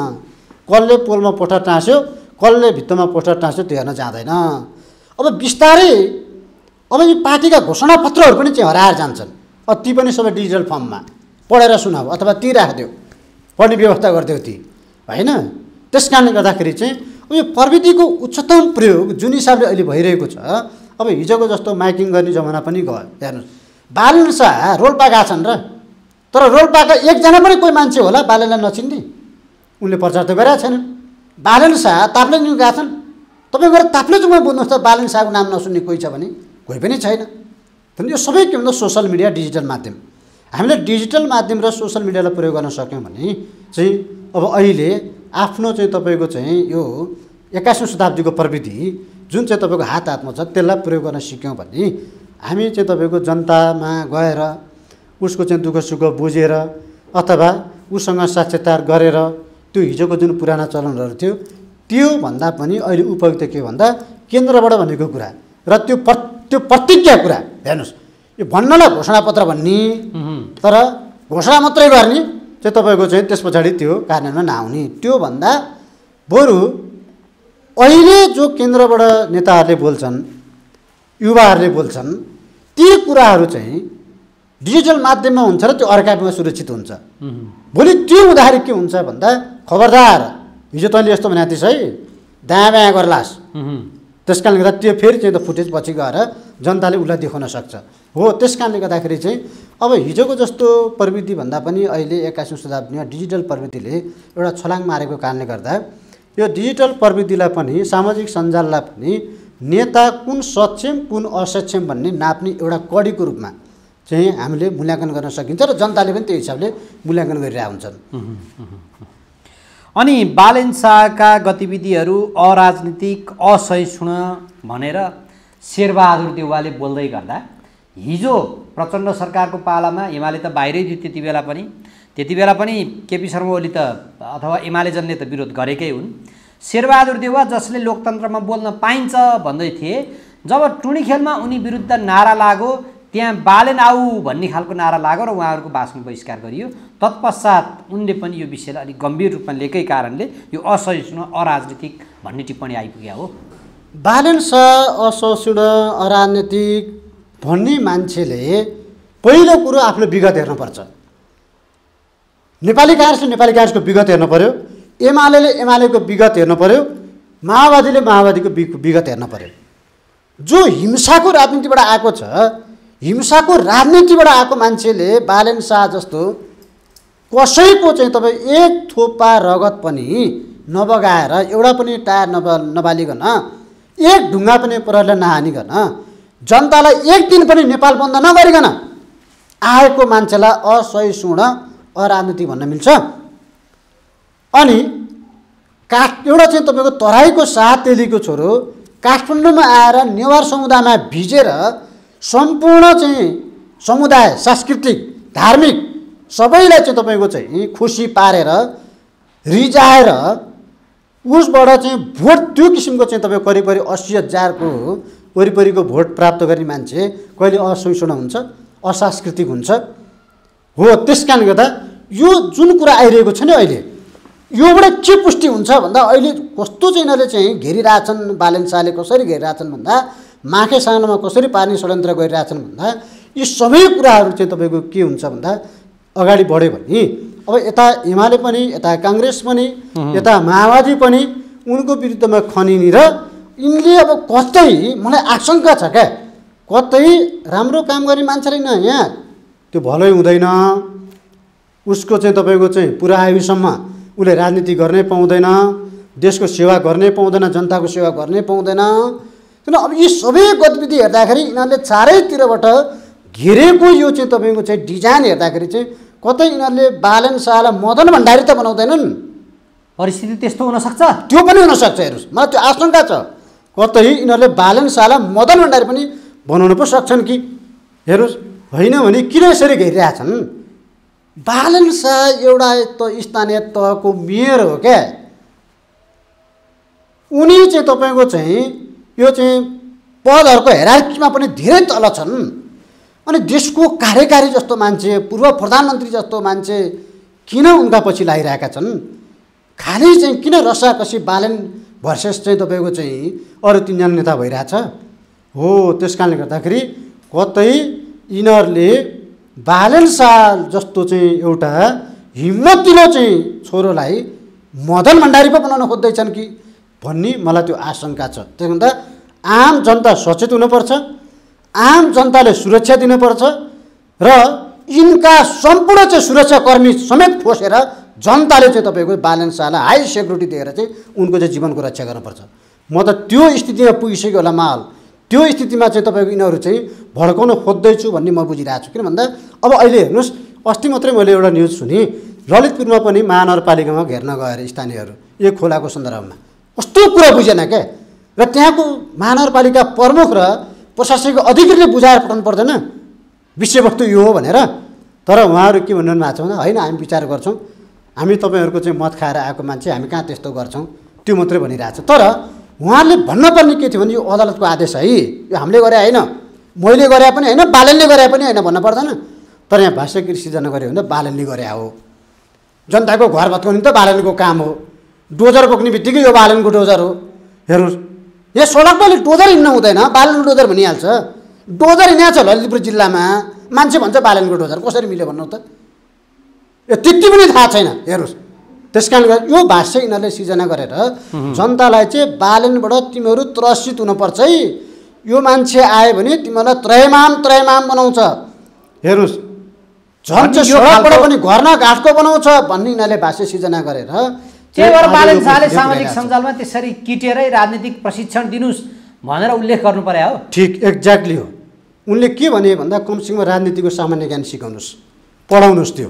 कसले पोलमा पोस्टर टाँस्यो, कसले भित्तामा पोस्टर टाँस्यो त्यो हेर्न जाँदैन। अब बिस्तारै अब यो पार्टीका घोषणापत्रहरू पनि चाहिँ हराएर जान्छन्। ती पनि सबै डिजिटल फर्ममा पढेर सुनाऊ अथवा ती राखिदेऊ, पढ्ने व्यवस्था गरिदेऊ ती, होइन। त्यस कारणले गर्दाखेरि चाहिँ यो प्रविधिको उच्चतम प्रयोग जुन हिसाबले अहिले भइरहेको छ, अब हिजोको जस्तो माइकिङ गर्ने जमाना पनि गयो। हेर्नुहोस्, बालन शाह रोल्पा गएको छन् र, तर रोल्पाका एकजना पनि कोही मान्छे होला बालनलाई नचिन्ने, उनले प्रचार त गरेका छैनन्। बालन शाह ताप्लेजुङ गएका छन्, तपाईँ गएर ताप्लेजुङमा बुझ्नुहोस् त बालन शाहको नाम नसुन्ने कोही छ भने कोही पनि छैन। तर यो सबै के भन्दा सोसल मिडिया, डिजिटल माध्यम। हामीले डिजिटल माध्यम र सोसल मिडियालाई प्रयोग गर्न सक्यौँ भने चाहिँ अब अहिले आफ्नो चाहिँ तपाईँको चाहिँ यो 21औं शताब्दीको प्रविधि जुन चाहिँ तपाईँको हातमा छ त्यसलाई प्रयोग गर्न सिक्यौँ भने हामी चाहिँ तपाईँको जनतामा गएर उसको चाहिँ दुःख सुख बुझेर अथवा उसँग साक्षात्कार गरेर त्यो हिजोको जुन पुराना चलनहरू थियो त्यो भन्दा पनि अहिले उपयुक्त के भन्दा केन्द्रबाट भनेको कुरा र त्यो प्रतिज्ञा कुरा। हेर्नुहोस्, यो भन्नलाई घोषणापत्र भन्ने, तर घोषणा मात्रै गर्ने चाहिँ तपाईँको चाहिँ त्यस पछाडि त्यो कार्यान्वयनमा नआउने। त्यो भन्दा बरु अहिले जो केन्द्रबाट नेताहरूले बोल्छन्, युवाहरूले बोल्छन्, ती कुराहरू चाहिँ डिजिटल माध्यममा हुन्छ र त्यो अर्काइभमा सुरक्षित हुन्छ। भोलि त्यो हुँदाखेरि के हुन्छ भन्दा खबरदार हिजो तैँले यस्तो भनेको थिइस् है, दायाँ बायाँ गर्लास्। त्यस कारणले गर्दा त्यो फेरि चाहिँ त फुटेज पछि गएर जनताले उसलाई देखाउन सक्छ। हो, त्यस कारणले गर्दाखेरि चाहिँ अब हिजोको जस्तो प्रविधि भन्दा पनि अहिले 21औं शताब्दीमा डिजिटल प्रविधिले एउटा छलाङ मारेको कारणले गर्दा यो डिजिटल प्रविधिलाई पनि सामाजिक सञ्जाललाई पनि नेता कुन सक्षम कुन असक्षम भन्ने नाप्ने एउटा कडीको रूपमा चाहिँ हामीले मूल्याङ्कन गर्न सकिन्छ र जनताले पनि त्यो हिसाबले मूल्याङ्कन गरिरहेका हुन्छन्। अनि बालेन शाहका गतिविधिहरू अराजनीतिक असहिष्णु भनेर शेरबहादुर देउवाले बोल्दै गर्दा हिजो प्रचण्ड सरकारको पालामा एमाले त बाहिरै थियो, त्यति बेला पनि केपी शर्मा ओली त अथवा एमाले जनले त विरोध गरेकै हुन्। शेरबहादुर देउवा जसले लोकतन्त्रमा बोल्न पाइन्छ भन्दै थिए, जब टुणी खेलमा उनी विरुद्ध नारा लाग्यो, त्यहाँ बालेन आऊ भन्ने खालको नारा लाग्यो र उहाँहरूको भाषण बहिष्कार गरियो। तत्पश्चात उनले पनि यो विषयलाई अलिक गम्भीर रूपमा लिएकै कारणले यो असहिष्णु अराजनीतिक भन्ने टिप्पणी आइपुग्या हो। बालेन शाह असहिष्णु अराजनीतिक भन्ने मान्छेले पहिलो कुरो आफ्नो विगत हेर्नुपर्छ। नेपाली काङ्ग्रेसको विगत हेर्नु पर्यो, एमालेको विगत हेर्नु पर्यो, माओवादीले माओवादीको विगत हेर्नु पर्यो। जो हिंसाको राजनीतिबाट आएको छ, हिंसाको राजनीतिबाट आएको मान्छेले बालेन शाह जस्तो कसैको चाहिँ तपाईँ एक थोपा रगत पनि नबगाएर, एउटा पनि टायर नबालिकन, एक ढुङ्गा पनि प्रहरीलाई नहानिकन, जनतालाई एक दिन पनि नेपाल बन्द नगरिकन आएको मान्छेलाई असहिष्णु अराजनीतिक भन्न मिल्छ? अनि एउटा चाहिँ तपाईँको तराईको 7 तेलीको छोरो काठमाडौँमा आएर नेवार समुदायमा भिजेर सम्पूर्ण चाहिँ समुदाय, सांस्कृतिक, धार्मिक सबैलाई चाहिँ तपाईँको चाहिँ खुसी पारेर रिजाएर उसबाट चाहिँ भोट त्यो किसिमको चाहिँ तपाईँको करिब 80,000को वरिपरिको भोट प्राप्त गर्ने मान्छे कहिले असहिष्णु हुन्छ, असांस्कृतिक हुन्छ? हो, त्यस कारणले गर्दा यो जुन कुरा आइरहेको छ नि अहिले, योबाट के पुष्टि हुन्छ भन्दा अहिले कस्तो चाहिँ यिनीहरूले चाहिँ घेरिरहेछन्, बालेन शाहले कसरी घेरिरहेछन् भन्दा माखे सानोमा कसरी पार्ने षड्यन्त्र गरिरहेछन् भन्दा यी सबै कुराहरू चाहिँ तपाईँको के हुन्छ भन्दा अगाडि बढ्यो भने अब यता एमाले पनि, यता काङ्ग्रेस पनि, यता माओवादी पनि उनको विरुद्धमा खनिने र यिनले अब कतै मलाई आशंका छ क्या, कतै राम्रो काम गर्ने मान्छे रहेन यहाँ, त्यो भलै हुँदैन, उसको चाहिँ तपाईँको चाहिँ पुरा आयुसम्म उसले राजनीति गर्नै पाउँदैन, देशको सेवा गर्नै पाउँदैन, जनताको सेवा गर्नै पाउँदैन। किन अब यी सबै गतिविधि हेर्दाखेरि यिनीहरूले चारैतिरबाट घेरेको यो चाहिँ तपाईँको चाहिँ डिजाइन हेर्दाखेरि चाहिँ कतै यिनीहरूले बालेन शाहलाई मदन भण्डारी त बनाउँदैनन्। परिस्थिति त्यस्तो हुनसक्छ, त्यो पनि हुनसक्छ। हेर्नुहोस्, मलाई त्यो आशंका छ, कतै यिनीहरूले बालेन शाहलाई मदन भण्डारी पनि बनाउन पो सक्छन् कि। हेर्नुहोस्, होइन भने किन यसरी घेरिरहेछन्? बालेन शाह एउटा स्थानीय तहको मेयर हो क्या, उनी चाहिँ तपाईँको चाहिँ यो चाहिँ पदहरूको हेरार्कीमा पनि धेरै तल छन्। अनि देशको कार्यकारी जस्तो मान्छे, पूर्व प्रधानमन्त्री जस्तो मान्छे किन उनका पछि लागिरहेका छन्? खालि चाहिँ किन रसाकसी बालेन भर्सेस चाहिँ तपाईँको चाहिँ अरू तिनजना नेता भइरहेछ हो? त्यस कारणले गर्दाखेरि कतै यिनीहरूले बालेन शाह जस्तो चाहिँ एउटा हिम्मतिलो चाहिँ छोरोलाई मदन भण्डारी पो बनाउन खोज्दैछन् कि भन्ने मलाई त्यो आशंका छ। त्यसो भन्दा आम जनता सचेत हुनुपर्छ, आम जनताले सुरक्षा दिनुपर्छ र यिनका सम्पूर्ण चाहिँ सुरक्षाकर्मी समेत खोसेर जनताले चाहिँ तपाईँको बालेन शाहलाई हाई सेक्युरिटी दिएर चाहिँ उनको चाहिँ जीवनको रक्षा गर्नुपर्छ। म त त्यो स्थितिमा पुगिसक्यो होला माहौल, त्यो स्थितिमा चाहिँ तपाईँको यिनीहरू चाहिँ भड्काउन खोज्दैछु भन्ने म बुझिरहेको छु। किन भन्दा अब अहिले हेर्नुहोस्, अस्ति मात्रै मैले एउटा न्युज सुने, ललितपुरमा पनि महानगरपालिकामा घेर्न गएर स्थानीयहरू एक खोलाको सन्दर्भमा कस्तो कुरा बुझेन क्या, र त्यहाँको महानगरपालिका प्रमुख र प्रशासनिक अधिकारीले बुझाएर पठाउनु पर्दैन विषयवस्तु यो हो भनेर। तर उहाँहरू के भन्नु भएको छ भन्दा होइन, हामी विचार गर्छौँ, हामी तपाईँहरूको चाहिँ मत खाएर आएको मान्छे, हामी कहाँ त्यस्तो गर्छौँ, त्यो मात्रै भनिरहेछ। तर उहाँहरूले भन्नुपर्ने के थियो भने यो अदालतको आदेश है, यो हामीले गरे होइन, मैले गरे पनि होइन, बालेनले गरे पनि होइन भन्न पर्दैन। तर यहाँ भाष्य सिर्जना गऱ्यो भने बालेनले गरे हो, जनताको घर भत्काउने त बालेनको काम हो, डोजर बोक्ने बित्तिकै यो बालेनको डोजर हो। हेर्नुहोस्, यहाँ सडकमा अलिक डोजर हिँड्नु हुँदैन, बालेनको डोजर भनिहाल्छ। डोजर हिँडेको छ ललितपुर जिल्लामा, मान्छे भन्छ बालेनको डोजर, कसरी मिल्यो भन्नु त? यो त्यति पनि थाहा छैन। हेर्नुहोस्, त्यस कारणले गर्दा यो भाष्य यिनीहरूले सिर्जना गरेर जनतालाई चाहिँ बालेनबाट तिमीहरू त्रसित हुनुपर्छ है, यो मान्छे आयो भने तिमीहरूलाई त्रयमाम बनाउँछ। हेर्नुहोस्, झन् चाहिँ सडकबाट पनि घर न घाटको बनाउँछ भन्ने यिनीहरूले भाष्य सिर्जना गरेर त्यही भएर बालेन शाहले सामाजिक सञ्जालमा त्यसरी किटेरै राजनीतिक प्रशिक्षण दिनुहोस् भनेर उल्लेख गर्नु पर्यो हो। ठिक, एक्ज्याक्टली हो। उनले के भने भन्दा कमसेकम राजनीतिको सामान्य ज्ञान सिकाउनुहोस्, पढाउनुहोस्, त्यो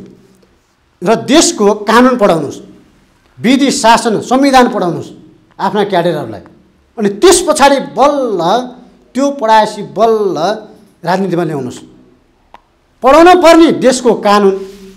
र देशको कानुन पढाउनुहोस्, विधि शासन संविधान पढाउनुहोस् आफ्ना क्याडेरहरूलाई। अनि त्यस पछाडि बल्ल त्यो पढाएपछि बल्ल राजनीतिमा ल्याउनुहोस्। पढाउन पर्ने देशको कानुन,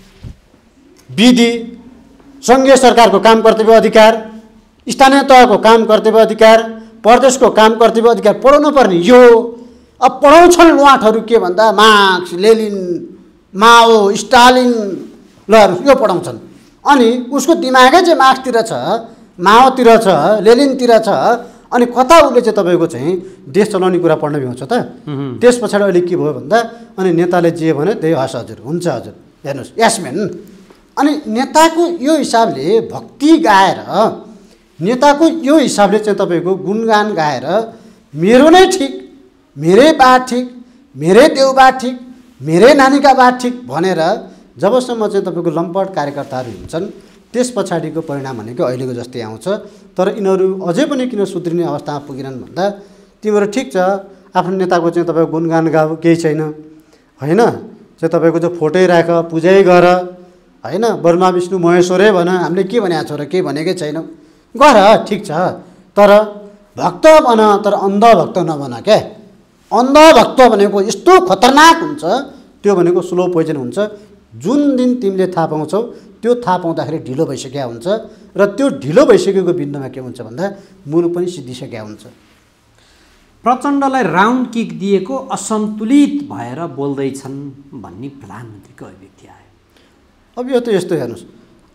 विधि, सङ्घीय सरकारको काम कर्तव्य अधिकार, स्थानीय तहको काम कर्तव्य अधिकार, प्रदेशको काम कर्तव्य अधिकार पढाउनु पर्ने यो। अब पढाउँछन् लुवाटहरू के भन्दा मार्क्स, लेनिन, माओ, स्टालिन ल यो पढाउँछन्। अनि उसको दिमागै चाहिँ मार्क्सतिर छ, माओतिर छ, लेनिनतिर छ। अनि कता उसले चाहिँ तपाईँको चाहिँ देश चलाउने कुरा पढ्न भ्याउँछ त? त्यस पछाडि अहिले के भयो भन्दा अनि नेताले जे भन्यो त्यही हस् हजुर, हुन्छ हजुर, हेर्नुहोस् यासमेन। अनि नेताको यो हिसाबले भक्ति गाएर, नेताको यो हिसाबले चाहिँ तपाईँको गुणगान गाएर मेरो नै ठिक, मेरै बात ठिक, मेरै देउ बात ठिक, मेरै नानीका बात ठिक भनेर जबसम्म चाहिँ तपाईँको लम्पट कार्यकर्ताहरू हुन्छन् त्यस पछाडिको परिणाम भनेको अहिलेको जस्तै आउँछ। तर यिनीहरू अझै पनि किन सुध्रिने अवस्थामा पुगिरहन् भन्दा तिमीहरू ठिक छ, आफ्नो नेताको चाहिँ तपाईँको गुणगान गाऊ, केही छैन होइन, चाहिँ तपाईँको चाहिँ फोटै राख, पूजै गर होइन, ब्रह्मा विष्णु महेश्वरै भन, हामीले के भनेको छौँ र केही भनेकै छैनौँ, गर ठिक छ। तर भक्त बन, तर अन्धभक्त नबन क्या। अन्धभक्त भनेको यस्तो खतरनाक हुन्छ, त्यो भनेको स्लो पोइजन हुन्छ। जुन दिन तिमीले थाहा पाउँछौ त्यो थाहा पाउँदाखेरि ढिलो भइसकेको हुन्छ, र त्यो ढिलो भइसकेको बिन्दुमा के हुन्छ भन्दा मुलुक पनि सिद्धिसकेको हुन्छ। प्रचण्डलाई राउन्ड किक दिएको असन्तुलित भएर बोल्दैछन् भन्ने प्रधानमन्त्रीको अभिव्यक्ति आयो। अब यो त यस्तो हेर्नुहोस्,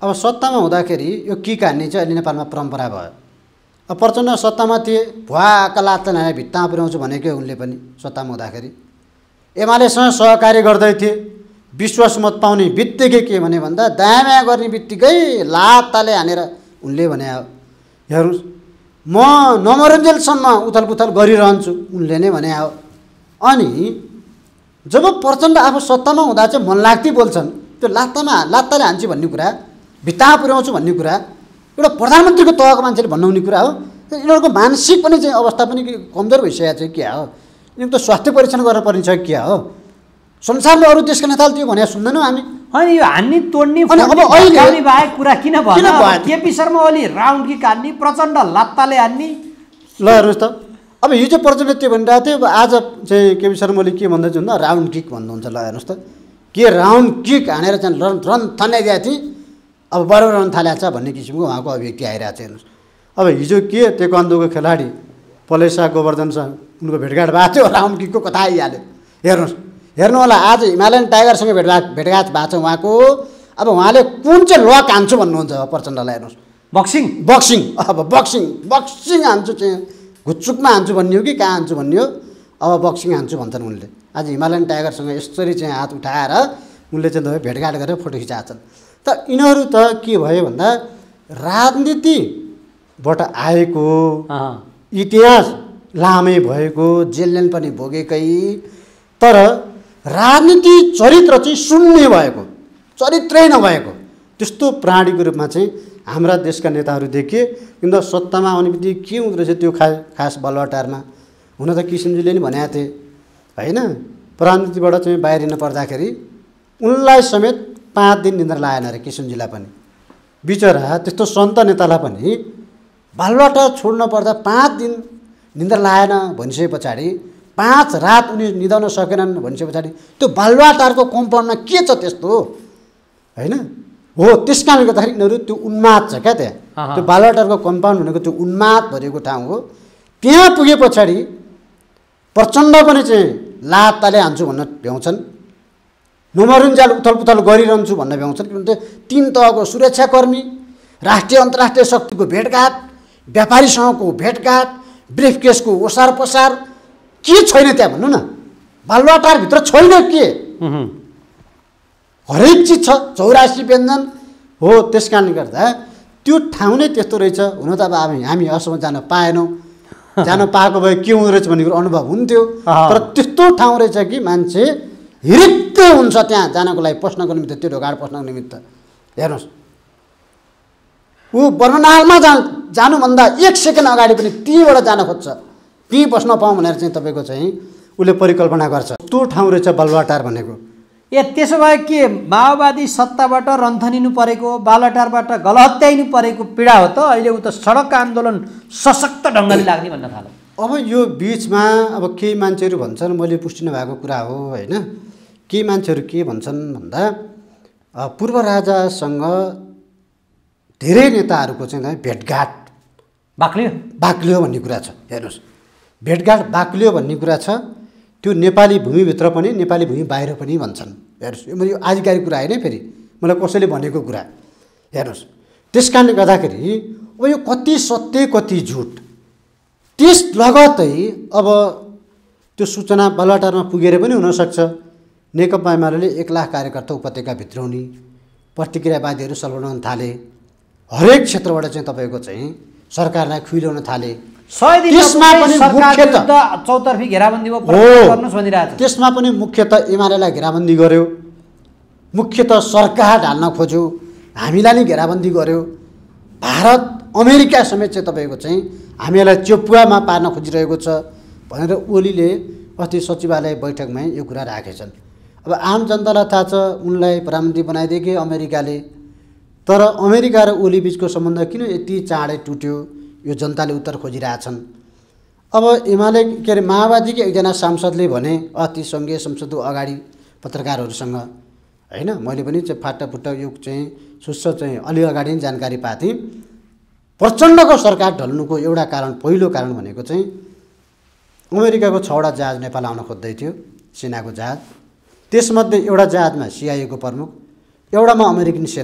अब सत्तामा हुँदाखेरि यो किक हान्ने चाहिँ अहिले नेपालमा परम्परा भयो। अब प्रचण्ड सत्तामा थिए, भुवाका लात्ता ल्याएर भित्तामा पुर्याउँछु भनेकै उनले पनि सत्तामा हुँदाखेरि। एमालेसँग सहकार्य गर्दै थिए, विश्वास मत पाउने बित्तिकै के भने भन्दा दायाँ गर्ने बित्तिकै लात्ताले हानेर उनले भने हेर्नुहोस् म नमरुन्जेलसम्म उथलपुथल गरिरहन्छु उनले नै भने हो। अनि जब प्रचण्ड आफू सत्तामा हुँदा चाहिँ मनलाग्ती बोल्छन्, त्यो लात्ताले हान्छु भन्ने कुरा, भित्तामा पुर्याउँछु भन्ने कुरा एउटा प्रधानमन्त्रीको तहको मान्छेले भन्नुहुने कुरा हो। यिनीहरूको मानसिक पनि चाहिँ अवस्था पनि कमजोर भइसकेको छ क्या हो। यिनीहरू त स्वास्थ्य परीक्षण गर्न पर्ने छ क्या हो। संसारमा अरू देशका नेताले त्यो भने सुन्दैनौँ हामी। अनि यो हान्ने तोड्ने अनि अब अहिले बाहेक कुरा किन भयो? केपी शर्मा ओली राउन्ड किक हान्ने, प्रचण्ड लात्ताले हान्ने। ल हेर्नुहोस् त, अब हिजो प्रचण्ड त्यो भनिरहेको थियो, आज चाहिँ केपी शर्मा ओली के भन्दैछ भन्दा राउन्ड किक भन्नुहुन्छ। ल हेर्नुहोस् त, के राउन्ड किक हानेर चाहिँ रन थन्याइदिएको थिएँ, अब बराबर रन थालेको छ भन्ने किसिमको उहाँको अभिव्यक्ति आइरहेको छ। हेर्नुहोस् अब हिजो के तेक्वान्दोको खेलाडी पलेसा गोवर्धनसँग उनको भेटघाट भएको थियो, राउन्ड किकको कथा आइहाल्यो। हेर्नुहोस् हेर्नु होला, आज हिमालयन टाइगरसँग भेटघाट भएको छ उहाँको। अब उहाँले कुन चाहिँ लक हान्छु भन्नुहुन्छ प्रचण्डलाई। हेर्नुहोस् बक्सिङ अब बक्सिङ हान्छु चाहिँ घुच्चुकमा हान्छु भन्ने हो कि कहाँ हान्छु भन्ने हो। अब बक्सिङ हान्छु भन्छन् उनले। आज हिमालयन टाइगरसँग यसरी चाहिँ हात उठाएर उनले चाहिँ तपाईँ भेटघाट गरेर फोटो खिचाएको छन्। त यिनीहरू त के भयो भन्दा राजनीतिबाट आएको, इतिहास लामै भएको, जेललेन पनि भोगेकै, तर राजनीति चरित्र चाहिँ शून्य भएको, चरित्रै नभएको त्यस्तो प्राणीको रूपमा चाहिँ हाम्रा देशका नेताहरू देखिए। किन सत्तामा आउने बित्तिकै के हुँदो रहेछ त्यो खास बलवाटारमा। हुन त किसिमजीले नि भनेका थिए होइन, राजनीतिबाट चाहिँ बाहिरिन पर्दाखेरि उनलाई समेत 5 दिन निन्द्रा लागेन अरे किसिमजीलाई पनि। बिचरा त्यस्तो सन्त नेतालाई पनि बालुवाटार छोड्न पर्दा 5 दिन निन्द्रा लागेन भनिसके पछाडि, 5 रात उनी निदाउन सकेनन् भनिसके पछाडि त्यो बालुवाटारको कम्पाउन्डमा के छ त्यस्तो होइन हो। त्यस कारणले गर्दाखेरि यिनीहरू त्यो उन्माद छ क्या त्यहाँ। त्यो बालुवाटारको कम्पाउन्ड भनेको त्यो उन्माद भरिएको ठाउँ हो। त्यहाँ पुगे पछाडि प्रचण्ड पनि चाहिँ लात्ताले हान्छु भन्न भ्याउँछन्, नमरुन्जेल उथलपुथल गरिरहन्छु भन्न भ्याउँछन्। किनभने 3 तहको सुरक्षाकर्मी, राष्ट्रिय अन्तर्राष्ट्रिय शक्तिको भेटघाट, व्यापारीसँगको भेटघाट, ब्रिफकेसको ओसार पसार, के छैन त्यहाँ भन्नु न। बालुवाटारभित्र छैन के, हरेक चिज छ, 84 व्यञ्जन हो। त्यस कारणले गर्दा त्यो ठाउँ नै त्यस्तो रहेछ। हुन त अब हामी अहिलेसम्म जान पाएनौँ, जान पाएको भए के हुँदो रहेछ भन्ने कुरो अनुभव हुन्थ्यो। तर त्यस्तो ठाउँ रहेछ कि मान्छे हिरिक्कै हुन्छ त्यहाँ जानको लागि, पस्नको निमित्त, त्यो ढोकाबाट पस्नको निमित्त। हेर्नुहोस् ऊ बर्मनालमा जानुभन्दा 1 सेकेन्ड अगाडि पनि त्यहीँबाट जान खोज्छ, त्यहीँ बस्न पाऊँ भनेर चाहिँ तपाईँको चाहिँ उसले परिकल्पना गर्छ। त्यो ठाउँ रहेछ बालुवाटार भनेको। त्यसो भए के माओवादी सत्ताबाट रन्थनिनु परेको, बालुवाटारबाट गलहत्याइनु परेको पीडा हो त अहिले ऊ त सडक आन्दोलन सशक्त ढङ्गले लाग्ने भन्न थाल्यो। अब यो बिचमा अब केही मान्छेहरू भन्छन्, मैले पुष्टि नभएको कुरा हो होइन, केही मान्छेहरू के भन्छन् भन्दा पूर्व राजासँग धेरै नेताहरूको चाहिँ भेटघाट बाक्लियो भन्ने कुरा छ। हेर्नुहोस् भेटघाट बाक्लियो भन्ने कुरा छ। त्यो नेपाली भूमिभित्र पनि, नेपाली भूमि बाहिर पनि भन्छन्। हेर्नुहोस् यो आधिकारिक कुरा होइन, फेरि मलाई कसैले भनेको कुरा। हेर्नुहोस् त्यस कारणले गर्दाखेरि अब यो कति सत्य कति झुट, त्यस लगत्तै अब त्यो सूचना बालुवाटारमा पुगेर पनि हुनसक्छ। नेकपा एमाले 1 लाख कार्यकर्ता उपत्यका भित्राउने, प्रतिक्रियावादीहरू सल्लाउन थाले, हरेक क्षेत्रबाट चाहिँ तपाईँको चाहिँ सरकारलाई खुइलाउन थाले। 100 दिन त्यसमा पनि मुख्यतः चौतर्फी घेराबन्दीमा गर्नुहोस् भनिरहेको छ। त्यसमा पनि मुख्यतः एमालेलाई घेराबन्दी गर्यो, मुख्यतः सरकार ढाल्न खोज्यो, हामीलाई नै घेराबन्दी गर्यो। भारत अमेरिका समेत चाहिँ तपाईँको चाहिँ हामीलाई चेपुवामा पार्न खोजिरहेको छ भनेर ओलीले अस्ति सचिवालय बैठकमै यो कुरा राखेछन्। अब आम जनतालाई थाहा छ उनलाई प्रधानमन्त्री बनाइदिए अमेरिकाले, तर अमेरिका र ओली बिचको सम्बन्ध किन यति चाँडै टुट्यो यो जनताले उत्तर खोजिरहेछन्। अब एमाले के अरे माओवादीकै एकजना सांसदले भने अस्ति सङ्घीय संसदको अगाडि पत्रकारहरूसँग होइन, मैले पनि चाहिँ फाटाफुट्टा यो चाहिँ सुस्स चाहिँ अलि अगाडि नै जानकारी पाएको थिएँ। प्रचण्डको सरकार ढल्नुको एउटा कारण, पहिलो कारण भनेको चाहिँ अमेरिकाको 6वटा जहाज नेपाल आउन खोज्दै थियो, सेनाको जहाज। त्यसमध्ये एउटा जहाजमा CIA को प्रमुख, एउटामा अमेरिकन सेना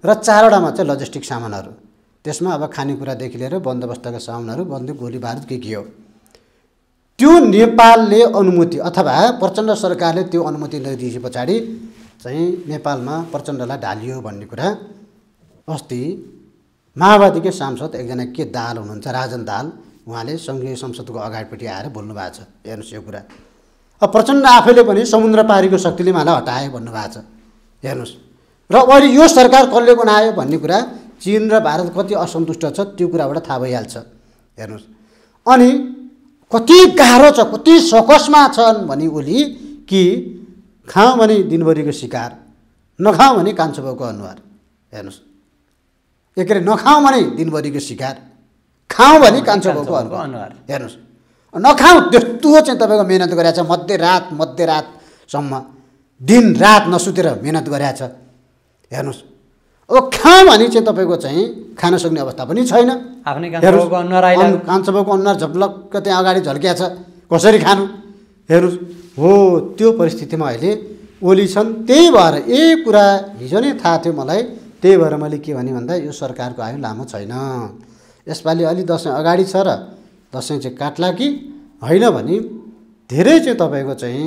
र 4वटामा चाहिँ लजिस्टिक सामानहरू, त्यसमा अब खानेकुरादेखि लिएर बन्दोबस्तका सामानहरू, बन्दुक गोली बारुद के हो, त्यो नेपालले अनुमति अथवा प्रचण्ड सरकारले त्यो अनुमति नदिए पछाडि चाहिँ नेपालमा प्रचण्डलाई ढालियो भन्ने कुरा अस्ति माओवादीकै सांसद एकजना के दाहाल हुनुहुन्छ, राजन दाहाल, उहाँले सङ्घीय संसदको अगाडिपट्टि आएर बोल्नु भएको छ। हेर्नुहोस् यो कुरा। अब प्रचण्ड आफैले पनि समुद्र पारीको शक्तिले मलाई हटायो भन्नुभएको छ। हेर्नुहोस्, र अहिले यो सरकार कसले बनायो भन्ने कुरा चीन र भारत कति असन्तुष्ट छ त्यो कुराबाट थाहा भइहाल्छ। हेर्नुहोस्, अनि कति गाह्रो छ, कति सकसमा छन् भने ओली कि खाउँ भने दिनभरिको शिकार, नखाउँ भने कान्छो बाउको अनुहार। हेर्नुहोस्, एकै नखाउँ भने दिनभरिको शिकार, खाउँ भने कान्छो बाउको अनुहार। हेर्नुहोस्, नखाउँ त्यस्तो चाहिँ तपाईँको मेहनत गरेछ, मध्यरातसम्म दिन रात नसुतेर मेहनत गरेछ। हेर्नुहोस्, अब खाउँ भने चाहिँ तपाईँको चाहिँ खान सक्ने अवस्था पनि छैन। आफ्नै कान्छो बाउको अनुहार झप्लक्क त्यहाँ अगाडि झल्किया छ, कसरी खानु? हेर्नुहोस्, हो त्यो परिस्थितिमा अहिले ओली छन्। त्यही भएर यही कुरा हिजो नै थाहा थियो मलाई, त्यही भएर मैले के भने भन्दा यो सरकारको आयु लामो छैन, यसपालि अलि दसैँ अगाडि छ र दसैँ चाहिँ काट्ला कि होइन भने धेरै चाहिँ तपाईँको चाहिँ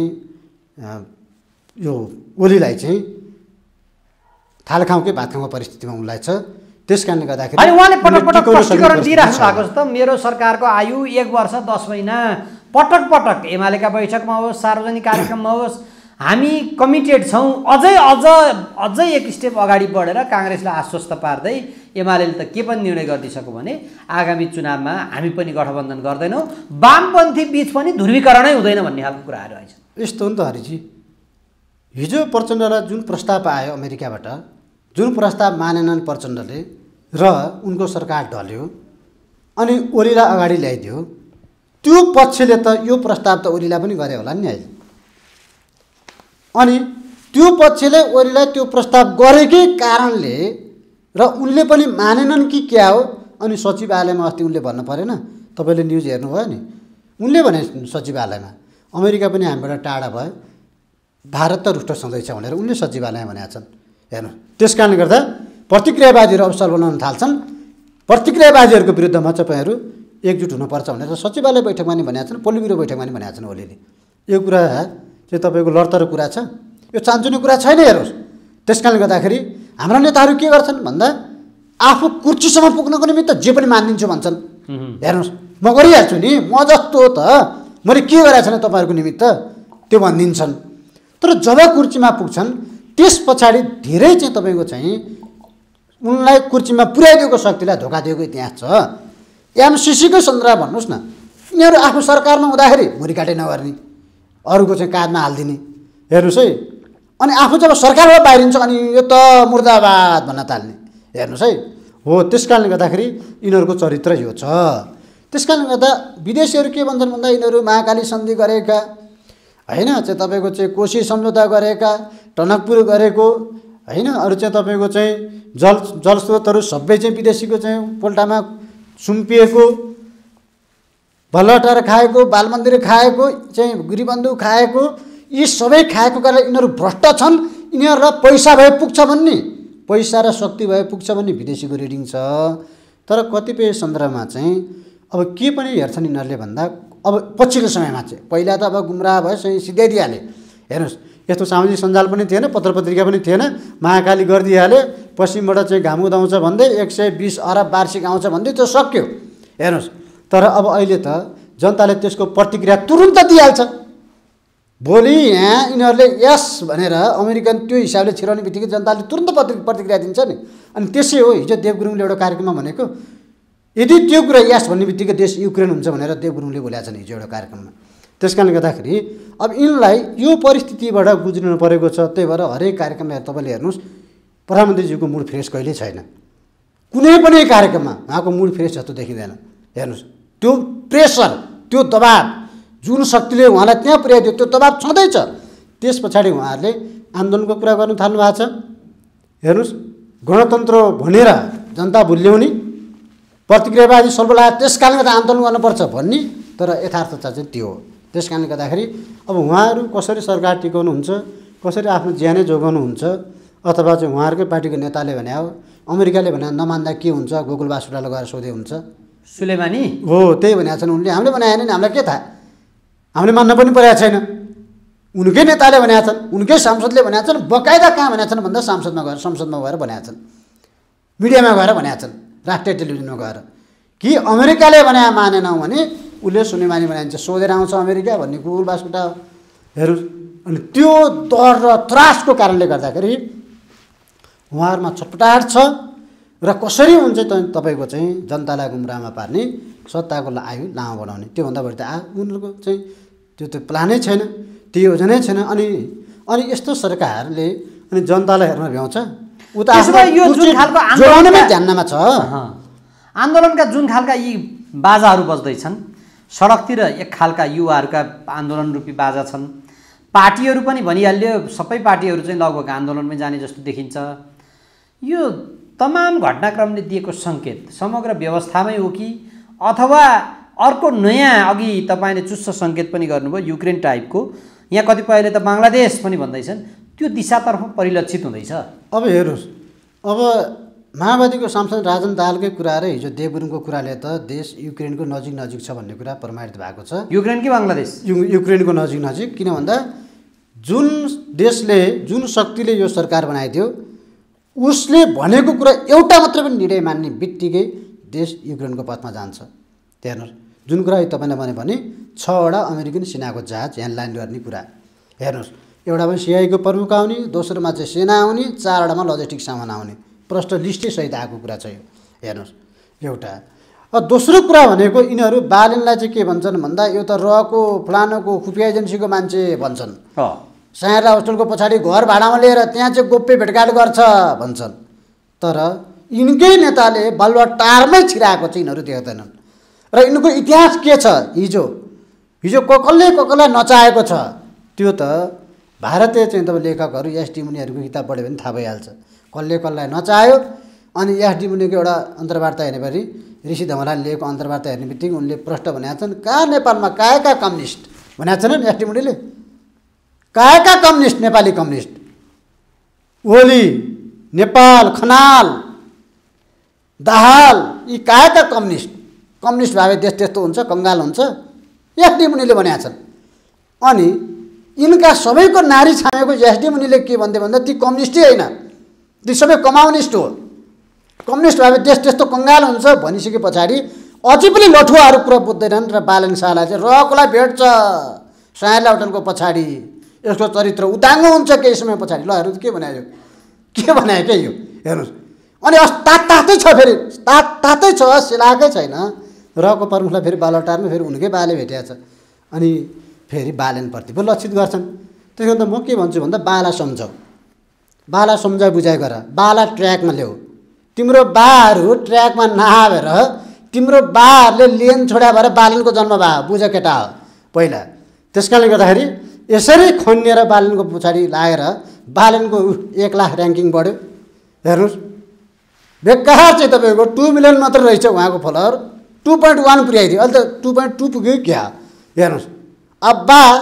यो ओलीलाई चाहिँ थाल खाउँकै भात खाउँको परिस्थितिमा उनलाई छ। त्यस कारणले गर्दाखेरि अनि उहाँले पटक पटक स्पष्टीकरण दिइराख्नु भएको छ त, मेरो सरकारको आयु 1 वर्ष 10 महिना। पटक पटक एमालेका बैठकमा होस्, सार्वजनिक कार्यक्रममा होस्, हामी कमिटेड छौँ। अझै एक स्टेप अगाडि बढेर काङ्ग्रेसलाई आश्वस्त पार्दै एमालेले त के पनि निर्णय गरिदिइसक्यो भने आगामी चुनावमा हामी पनि गठबन्धन गर्दैनौँ, वामपन्थी बीच पनि ध्रुवीकरणै हुँदैन भन्ने खालको कुराहरू आइछ। यस्तो हो नि त हरिजी, हिजो प्रचण्डलाई जुन प्रस्ताव आयो अमेरिकाबाट, जुन प्रस्ताव मानेनन् प्रचण्डले र उनको सरकार ढल्यो अनि ओलीलाई अगाडि ल्याइदियो, त्यो पक्षले त यो प्रस्ताव त ओलीलाई पनि गरे होला नि अहिले। अनि त्यो पक्षले ओलीलाई त्यो प्रस्ताव गरेकै कारणले र उनले पनि मानेनन् कि क्या हो, अनि सचिवालयमा अस्ति उनले भन्नु परेन, तपाईँले न्युज हेर्नुभयो नि, उनले भने सचिवालयमा अमेरिका पनि हामीबाट टाढा भयो, भारत त रुष्ट सधैँछ भनेर उनले सचिवालयमा भनेका छन्। हेर्नु, त्यस कारणले गर्दा प्रतिक्रियावादीहरू अवसर बनाउन थाल्छन्, प्रतिक्रियावादीहरूको विरुद्धमा तपाईँहरू एकजुट हुनुपर्छ भनेर सचिवालय बैठकमा नि भनेका छन्, पोलिट ब्युरो बैठकमा नि भनेका छन् ओलीले। यो कुरा चाहिँ तपाईँको लडतरो कुरा छ, यो चान्चुने कुरा छैन। हेर्नुहोस्, त्यस कारणले गर्दाखेरि हाम्रा नेताहरू के गर्छन् भन्दा आफू कुर्सीसम्म पुग्नको निमित्त जे पनि मानिदिन्छु भन्छन्। हेर्नुहोस्, म गरिहाल्छु नि, म जस्तो त मैले के गरेको छैन तपाईँहरूको निमित्त त्यो भनिदिन्छन्। तर जब कुर्सीमा पुग्छन् त्यस पछाडि धेरै चाहिँ तपाईँको चाहिँ उनलाई कुर्सीमा पुर्याइदिएको शक्तिलाई धोका दिएको इतिहास छ। एमसिसीकै सन्दर्भ भन्नुहोस् न, यिनीहरू आफू सरकारमा हुँदाखेरि मुरी काटे नगर्ने, अरूको चाहिँ काँधमा हालिदिने। हेर्नुहोस् है, अनि आफू जब सरकारबाट बाहिरिन्छ अनि यो त मुर्दाबाद भन्न थाल्ने। हेर्नुहोस् है, हो त्यस कारणले गर्दाखेरि यिनीहरूको चरित्र यो छ। त्यस कारणले गर्दा विदेशीहरू के भन्छन् भन्दा यिनीहरू महाकाली सन्धि गरेका होइन, चाहिँ तपाईँको चाहिँ कोशी सम्झौता गरेका, टनकपुर गरेको होइन, अरू चाहिँ तपाईँको चाहिँ जलस्रोतहरू सबै चाहिँ विदेशीको चाहिँ पोल्टामा सुम्पिएको, भल्लटार खाएको, बालमन्दिर खाएको, चाहिँ गिरिबन्धु खाएको, यी सबै खाएको कारण यिनीहरू भ्रष्ट छन्। यिनीहरूलाई पैसा भए पुग्छ भन्ने, पैसा र शक्ति भए पुग्छ भन्ने विदेशीको रिडिङ छ। तर कतिपय सन्दर्भमा चाहिँ अब के पनि हेर्छन् यिनीहरूले भन्दा अब पछिल्लो समयमा चाहिँ, पहिला त अब गुमराह भयो सिधै दिइहाले। हेर्नुहोस्, यस्तो सामाजिक सञ्जाल पनि थिएन, पत्र पत्रिका पनि थिएन, महाकाली गरिदिइहाले, पश्चिमबाट चाहिँ घाम उदाउँछ भन्दै 120 अरब वार्षिक आउँछ भन्दै त्यो सक्यो। हेर्नुहोस्, तर अब अहिले त जनताले त्यसको प्रतिक्रिया तुरुन्त दिइहाल्छ। भोलि यहाँ यिनीहरूले यस भनेर अमेरिकन त्यो हिसाबले छिराउने बित्तिकै जनताले तुरुन्त प्रतिक्रिया दिन्छ नि। अनि त्यसै हो, हिजो देव गुरुङले एउटा कार्यक्रममा भनेको, यदि त्यो कुरा यस भन्ने बित्तिकै देश युक्रेन हुन्छ भनेर देव गुरुङले बोलेका छन् हिजो एउटा कार्यक्रममा। त्यस कारणले गर्दाखेरि अब यिनलाई यो परिस्थितिबाट गुज्रिनु परेको छ। त्यही भएर हरेक कार्यक्रममा तपाईँले हेर्नुहोस्, प्रधानमन्त्रीजीको मुड फ्रेस कहिल्यै छैन, कुनै पनि कार्यक्रममा उहाँको मुड फ्रेस जस्तो देखिँदैन। हेर्नुहोस्, त्यो प्रेसर, त्यो दबाब जुन शक्तिले उहाँलाई त्यहाँ पुर्याइदियो त्यो दबाब छँदैछ। त्यस पछाडि उहाँहरूले आन्दोलनको कुरा गर्नु थाल्नु भएको छ। हेर्नुहोस्, गणतन्त्र भनेर जनता भुल्याउने, प्रतिक्रियावादी सर्वला त्यस कारणले गर्दा आन्दोलन गर्नुपर्छ भन्ने, तर यथार्थता चाहिँ त्यो हो। त्यस कारणले गर्दाखेरि अब उहाँहरू कसरी सरकार टिकाउनुहुन्छ, कसरी आफ्नो ज्यानै जोगाउनुहुन्छ, अथवा चाहिँ उहाँहरूकै पार्टीको नेताले भने हो अमेरिकाले भने नमान्दा के हुन्छ गोकुल बासुरालाई गएर सोधे हुन्छ सुलेमानी हो त्यही भनेका छन् उनले हामीले बनाएन नि हामीलाई के थाहा हामीले मान्न पनि परेको छैन उनकै नेताले भनेका छन् उनकै सांसदले भनेका छन् बकाइदा कहाँ भनेका छन् भन्दा संसदमा गएर भनेका छन् मिडियामा गएर भनेका छन् राष्ट्रिय टेलिभिजनमा गएर कि अमेरिकाले भने मानेनौ भने उसले सुलेमानी बनाइन्छ सोधेर आउँछ अमेरिका भन्ने गोकुल बासुराहरू अनि त्यो डर र त्रासको कारणले गर्दाखेरि उहाँहरूमा छटपटाहट छ र कसरी हुन्छ तपाईँको चाहिँ जनतालाई गुमराहमा पार्ने सत्ताको आयु लामो बनाउने त्योभन्दा बढी त उनीहरूको चाहिँ त्यो प्लानै छैन त्यो योजनै छैन अनि यस्तो सरकारले अनि जनतालाई हेर्न भ्याउँछ उता यो जुन खालको आन्दोलनमै ध्यानमा छ आन्दोलनका जुन खालका यी बाजाहरू बज्दैछन् सडकतिर एक खालका युवाहरूका आन्दोलन रूपी बाजा छन् पार्टीहरू पनि भनिहाल्यो सबै पार्टीहरू चाहिँ लगभग आन्दोलनमै जाने जस्तो देखिन्छ यो तमाम घटनाक्रमले दिएको सङ्केत समग्र व्यवस्थामै हो कि अथवा अर्को नयाँ अघि तपाईँले चुस्त सङ्केत पनि गर्नुभयो युक्रेन टाइपको यहाँ कतिपयले त बङ्गलादेश पनि भन्दैछन् त्यो दिशातर्फ परिलक्षित हुँदैछ अब हेर्नुहोस् अब माओवादीको सांसद राजन दाहालकै कुरा र हिजो देवगुरुङको कुराले त देश युक्रेनको नजिक छ भन्ने कुरा प्रमाणित भएको छ युक्रेन कि बङ्गलादेश युक्रेनको नजिक किन भन्दा जुन देशले जुन शक्तिले यो सरकार बनाइदियो उसले भनेको कुरा एउटा मात्र पनि निर्णय मान्ने बित्तिकै देश युक्रेनको पथमा जान्छ हेर्नुहोस् जुन कुरा तपाईँले भने 6वटा अमेरिकन सेनाको जहाज यहाँ ल्यान्ड गर्ने कुरा हेर्नुहोस् एउटामा सिआईको प्रमुख आउने दोस्रोमा चाहिँ सेना आउने 4वटामा लजिस्टिक सामान आउने प्रष्ट लिस्टै सहित आएको कुरा छ यो हेर्नुहोस् एउटा दोस्रो कुरा भनेको यिनीहरू बालेनलाई चाहिँ के भन्छन् भन्दा यो त रको फलानाको खुफिया एजेन्सीको मान्छे भन्छन् सायरला होस्टेलको पछाडि घर भाडामा लिएर त्यहाँ चाहिँ गोप्य भेटघाट गर्छ भन्छन् तर यिनकै नेताले बालुवाटारमै छिराएको चाहिँ यिनीहरू देख्दैनन् र यिनको इतिहास के छ हिजो कसलाई नचाहेको छ त्यो त भारतीय चाहिँ तपाईँ लेखकहरू एसडी मुनिहरूको किताब पढ्यो भने थाहा भइहाल्छ कसलाई नचाह्यो अनि एसडी मुनिको एउटा अन्तर्वार्ता हेर्नेभरि ऋषि धमलाले लेखेको अन्तर्वार्ता हेर्ने बित्तिकै उनले प्रश्न भनेका छन् कहाँ नेपालमा काएका कम्युनिस्ट भनेका छन् एसडी मुनिले काएका कम्युनिस्ट नेपाली कम्युनिस्ट ओली नेपाल खनाल दाहाल यी काएका कम्युनिस्ट भावे देश त्यस्तो हुन्छ कङ्गाल हुन्छ एसडी मुनिले भनेका छन् अनि यिनका सबैको नारी छामेको एसडी मुनिले के भन्दै भन्दा ती कम्युनिस्टै होइन ती सबै कम्युनिस्ट हो कम्युनिस्ट भावे देश त्यस्तो कङ्गाल हुन्छ भनिसके पछाडि अझै पनि लठुवाहरू कुरा बुझ्दैनन् र बालन शाहलाई चाहिँ रकलाई भेट्छ सायरला होटलको पछाडि यसको चरित्र उदाङ्गो हुन्छ केही समय पछाडि ल हेर्नु के बनायो के यो हेर्नुहोस् अनि तातै छ फेरि तातै छ सिलाएकै छैन रको प्रमुखलाई फेरि बालुवाटारमा फेरि उनकै बाले भेटेको छ अनि फेरि बालेनप्रति पो लक्षित गर्छन् त्यही कारण त म के भन्छु भन्दा बाला सम्झाइ बुझाइ गर बाला ट्र्याकमा ल्याऊ तिम्रो बाहरू ट्र्याकमा नआएर तिम्रो बाहरूले लेन छोडा भएर बालनको जन्म भयो बुझ केटा हो पहिला त्यस कारणले गर्दाखेरि यसरी खनिएर बालनको पछाडि लागेर बालनको 1 लाख ऱ्याङ्किङ बढ्यो हेर्नुहोस् बेकार चाहिँ तपाईँको 2 मिलियन मात्र रहेछ उहाँको फलोवर 2.1 पुर्याइदियो अहिले त 2.2 पुग्यो क्या हेर्नुहोस् अब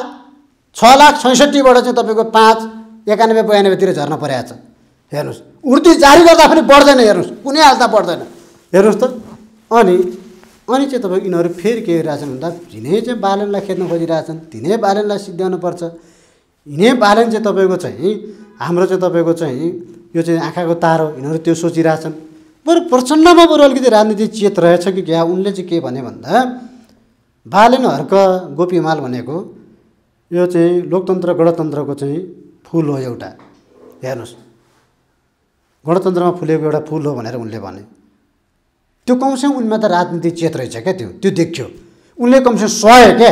6,66,000बाट चाहिँ तपाईँको 5,91,92तिर झर्न परेको छ हेर्नुहोस् उर्ती जारी गर्दा पनि बढ्दैन हेर्नुहोस् कुनै हालतमा बढ्दैन हेर्नुहोस् त अनि चाहिँ तपाईँको यिनीहरू फेरि के गरिरहेछन् भन्दा यिनै चाहिँ बालनलाई खेद्न खोजिरहेछन् तिनै बालनलाई सिद्ध्याउनु पर्छ यिनै बालन चाहिँ तपाईँको चाहिँ हाम्रो चाहिँ तपाईँको चाहिँ यो चाहिँ आँखाको तारो यिनीहरू त्यो सोचिरहेछन् बरु प्रचण्डमा बरु अलिकति राजनीति चेत रहेछ कि क्या उनले चाहिँ के भने भन्दा बालेन हर्क गोपी हिमाल भनेको यो चाहिँ लोकतन्त्र गणतन्त्रको चाहिँ फुल हो एउटा हेर्नुहोस् गणतन्त्रमा फुलेको एउटा फुल हो भनेर उनले भने त्यो कमसेकम उनमा त राजनीति चेत रहेछ क्या त्यो देख्यो उनले कमसेकम सह्यो क्या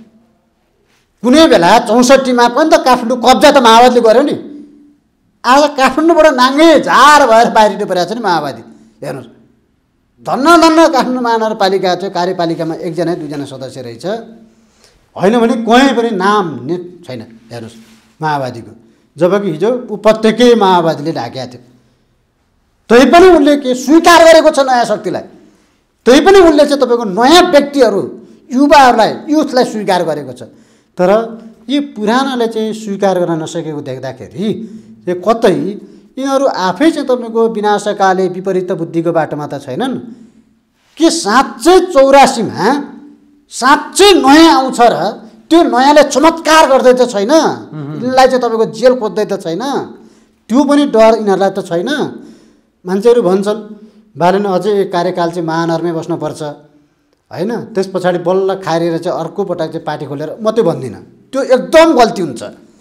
कुनै बेला 64मा पनि त काठमाडौँ कब्जा त माओवादीले गर्यो नि आज काठमाडौँबाट नाङ्गे झार भएर बाहिरिनु परेको छ नि माओवादी हेर्नुहोस् धन्न काठमाडौँ महानगरपालिका चाहिँ कार्यपालिकामा 1-2 सदस्य रहेछ होइन भने कहीँ पनि नाम छैन हेर्नुहोस् माओवादीको जबकि हिजो उपत्यकै माओवादीले ढाकेको थियो तैपनि उनले के स्वीकार गरेको छ नयाँ शक्तिलाई तैपनि उनले चाहिँ तपाईँको नयाँ व्यक्तिहरू युथलाई स्वीकार गरेको छ तर यी पुरानाले चाहिँ स्वीकार गर्न नसकेको देख्दाखेरि कतै यिनीहरू आफै चाहिँ तपाईँको विनाशकाले विपरीत बुद्धिको बाटोमा त छैनन् के साँच्चै 84मा साँच्चै नयाँ आउँछ र त्यो नयाँले चमत्कार गर्दै त छैन यिनलाई चाहिँ तपाईँको जेल खोज्दै त छैन त्यो पनि डर यिनीहरूलाई त छैन मान्छेहरू भन्छन् बालेन अझै एक कार्यकाल चाहिँ महानगरमै बस्नुपर्छ होइन त्यस पछाडि बल्ल खारेर चाहिँ अर्को पटक चाहिँ पार्टी खोलेर म त्यो भन्दिनँ त्यो एकदम गल्ती हुन्छ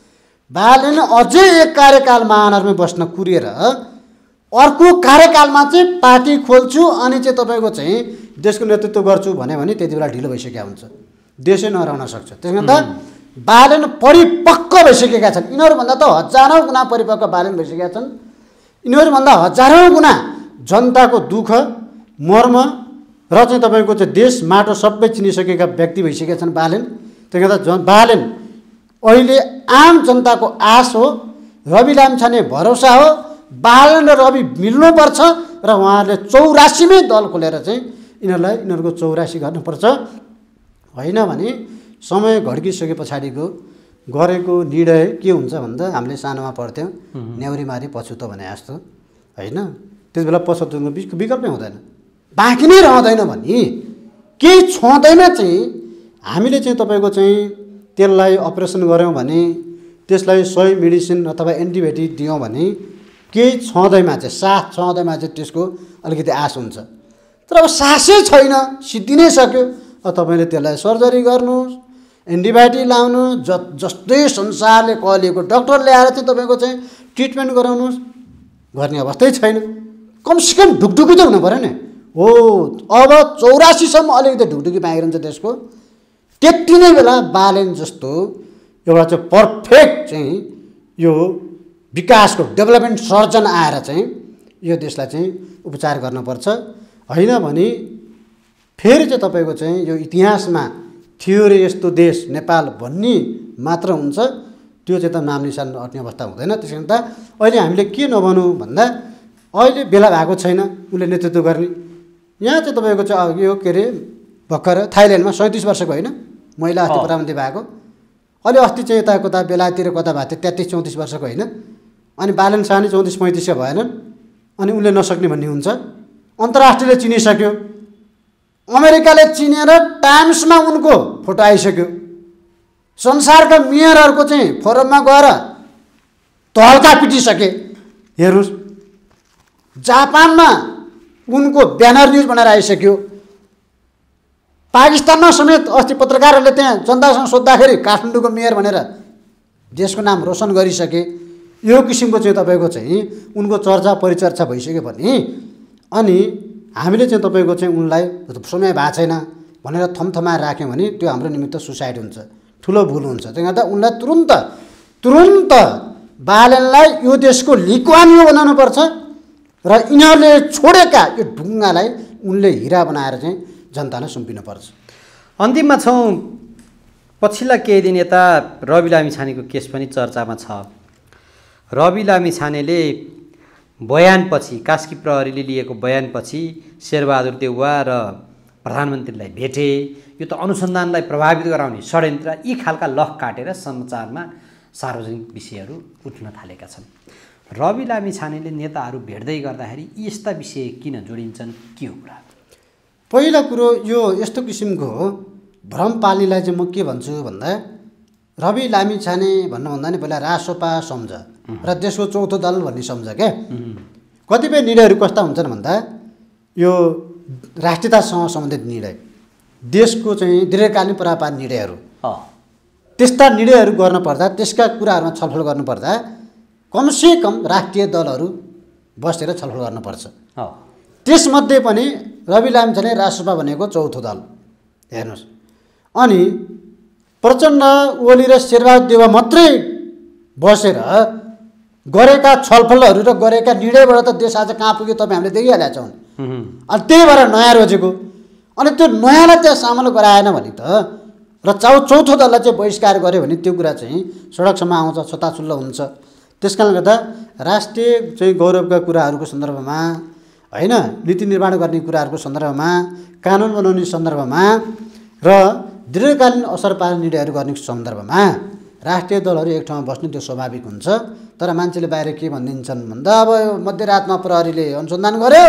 बालेन अझै एक कार्यकाल महानगरमै बस्न कुरेर अर्को कार्यकालमा चाहिँ पार्टी खोल्छु अनि चाहिँ तपाईँको चाहिँ देशको नेतृत्व गर्छु भने त्यति बेला ढिलो भइसकेका हुन्छ देशै नहराउन सक्छ त्यस कारण त बालेन परिपक्व भइसकेका छन् यिनीहरूभन्दा त हजारौँ गुणा परिपक्व बालेन भइसकेका छन् यिनीहरूभन्दा हजारौँ गुणा जनताको दुःख मर्म र चाहिँ तपाईँको चाहिँ देश माटो सबै चिनिसकेका व्यक्ति भइसकेका छन् बालेन त्यही गर्दा बालेन अहिले आम जनताको आश हो रवि लामिछाने भरोसा हो बालेन र रवि मिल्नुपर्छ र उहाँहरूले 84मै दल खोलेर चाहिँ यिनीहरूलाई यिनीहरूको 84 गर्नुपर्छ होइन भने समय घड्किसके पछाडिको गरेको निर्णय के हुन्छ भन्दा हामीले सानोमा पढ्थ्यौँ न्याउरीमारी पछुतो भने जस्तो होइन त्यस बेला पछुतोको विकल्पै हुँदैन बाँकी नै रहँदैन भने केही छँदैन चाहिँ हामीले चाहिँ तपाईँको चाहिँ त्यसलाई अपरेसन गऱ्यौँ भने त्यसलाई सही मेडिसिन अथवा एन्टिबायोटिक दियौँ भने केही छँदैमा चाहिँ साथ छँदैमा चाहिँ त्यसको अलिकति आश हुन्छ तर अब सासै छैन सिद्धि नै सक्यो अब तपाईँले त्यसलाई सर्जरी गर्नुहोस् एन्टिबायोटिक लाउनु जस्तै संसारले कहलिएको डक्टर ल्याएर चाहिँ तपाईँको चाहिँ ट्रिटमेन्ट गराउनुहोस् गर्ने अवस्थै छैन कमसेकम ढुकढुकी त हुनु पऱ्यो नि हो अब 84सम्म अलिकति ढुकढुकी बाँकी रहन्छ त्यसको त्यति नै बेला बालेन जस्तो एउटा चाहिँ पर्फेक्ट चाहिँ यो विकासको डेभलपमेन्ट सर्जन आएर चाहिँ यो देशलाई चाहिँ उपचार गर्नुपर्छ होइन भने फेरि चाहिँ तपाईँको चाहिँ यो इतिहासमा थियो रे यस्तो देश नेपाल भन्ने मात्र हुन्छ त्यो चाहिँ त नाम निशान अट्ने अवस्था हुँदैन त्यस कारण त अहिले हामीले के नभनौँ भन्दा अहिले बेला भएको छैन उसले नेतृत्व गर्ने यहाँ चाहिँ तपाईँको चाहिँ यो के अरे भर्खर थाइल्यान्डमा 37 वर्षको होइन महिला अस्ति प्रधानमन्त्री भएको अहिले अस्ति चाहिँ यता कता बेलायततिर कता भएको थियो 33-34 वर्षको होइन अनि बालेन शाह 34-35 का भएनन् अनि उनले नसक्ने भन्ने हुन्छ अन्तर्राष्ट्रियले चिनिसक्यो अमेरिकाले चिनेर टाइम्समा उनको फोटो आइसक्यो संसारका मेयरहरूको चाहिँ फोरममा गएर तहल्का पिटिसके हेर्नुहोस् जापानमा उनको ब्यानर न्युज बनाएर आइसक्यो पाकिस्तानमा समेत अस्ति पत्रकारहरूले त्यहाँ जनतासँग सोद्धाखेरि काठमाडौँको मेयर भनेर देशको नाम रोशन गरिसके यो किसिमको चाहिँ तपाईँको चाहिँ उनको चर्चा परिचर्चा भइसक्यो भने अनि हामीले चाहिँ तपाईँको चाहिँ उनलाई समय भएको छैन भनेर थमथमाएर राख्यौँ भने त्यो हाम्रो निमित्त सुसाइड हुन्छ ठुलो भुल हुन्छ त्यही गर्दा उनलाई तुरुन्त बालेनलाई यो देशको लिक्वानियो बनाउनुपर्छ र यिनीहरूले छोडेका यो ढुङ्गालाई उनले हिरा बनाएर चाहिँ जनतालाई सुम्पिनुपर्छ अन्तिममा छौँ पछिल्ला केही दिन यता रवि लामिछानेको केस पनि चर्चामा छ रवि लामिछानेले बयानपछि कास्की प्रहरीले लिएको बयानपछि शेरबहादुर देउवा र प्रधानमन्त्रीलाई भेटे यो त अनुसन्धानलाई प्रभावित गराउने षड्यन्त्र यी खालका लख काटेर समाचारमा सार्वजनिक विषयहरू उठ्न थालेका छन् रवि लामिछानेले नेताहरू भेट्दै गर्दाखेरि यस्ता विषय किन जोडिन्छन् के हो कुरा पहिला कुरो यो यस्तो किसिमको भ्रम पाल्नेलाई चाहिँ म के भन्छु भन्दा रवि लामिछाने भन्नुभन्दा नि पहिला रासोपा सम्झ र देशको चौथो दल भन्ने सम्झ क्या कतिपय निर्णयहरू कस्ता हुन्छन् भन्दा यो राष्ट्रियतासँग सम्बन्धित निर्णय देशको चाहिँ दीर्घकालीन प्रभाव निर्णयहरू त्यस्ता निर्णयहरू गर्नुपर्दा त्यसका कुराहरूमा छलफल गर्नुपर्दा कमसेकम राष्ट्रिय दलहरू बसेर छलफल गर्नुपर्छ त्यसमध्ये पनि रवि लामिछाने रासोपा भनेको चौथो दल हेर्नुहोस् अनि प्रचण्ड ओली र शेरबहादुर देउवा मात्रै बसेर गरेका छलफलहरू र गरेका निर्णयबाट त देश आज कहाँ पुग्यो तपाईँ हामीले देखिहालेका छौँ अनि त्यही भएर नयाँ रोजेको अनि त्यो नयाँलाई त्यहाँ सामना गराएन भने त र चौथो दललाई चाहिँ बहिष्कार गर्यो भने त्यो कुरा चाहिँ सडकसम्म आउँछ छताछुल्लो हुन्छ त्यस कारणले गर्दा राष्ट्रिय चाहिँ गौरवका कुराहरूको सन्दर्भमा होइन नीति निर्माण गर्ने कुराहरूको सन्दर्भमा कानुन बनाउने सन्दर्भमा र दीर्घकालीन असर पार्ने निर्णयहरू गर्ने सन्दर्भमा राष्ट्रिय दलहरू एक ठाउँमा बस्नु त्यो स्वाभाविक हुन्छ तर मान्छेले बाहिर के भनिदिन्छन् भन्दा अब मध्यरातमा प्रहरीले अनुसन्धान गर्यो,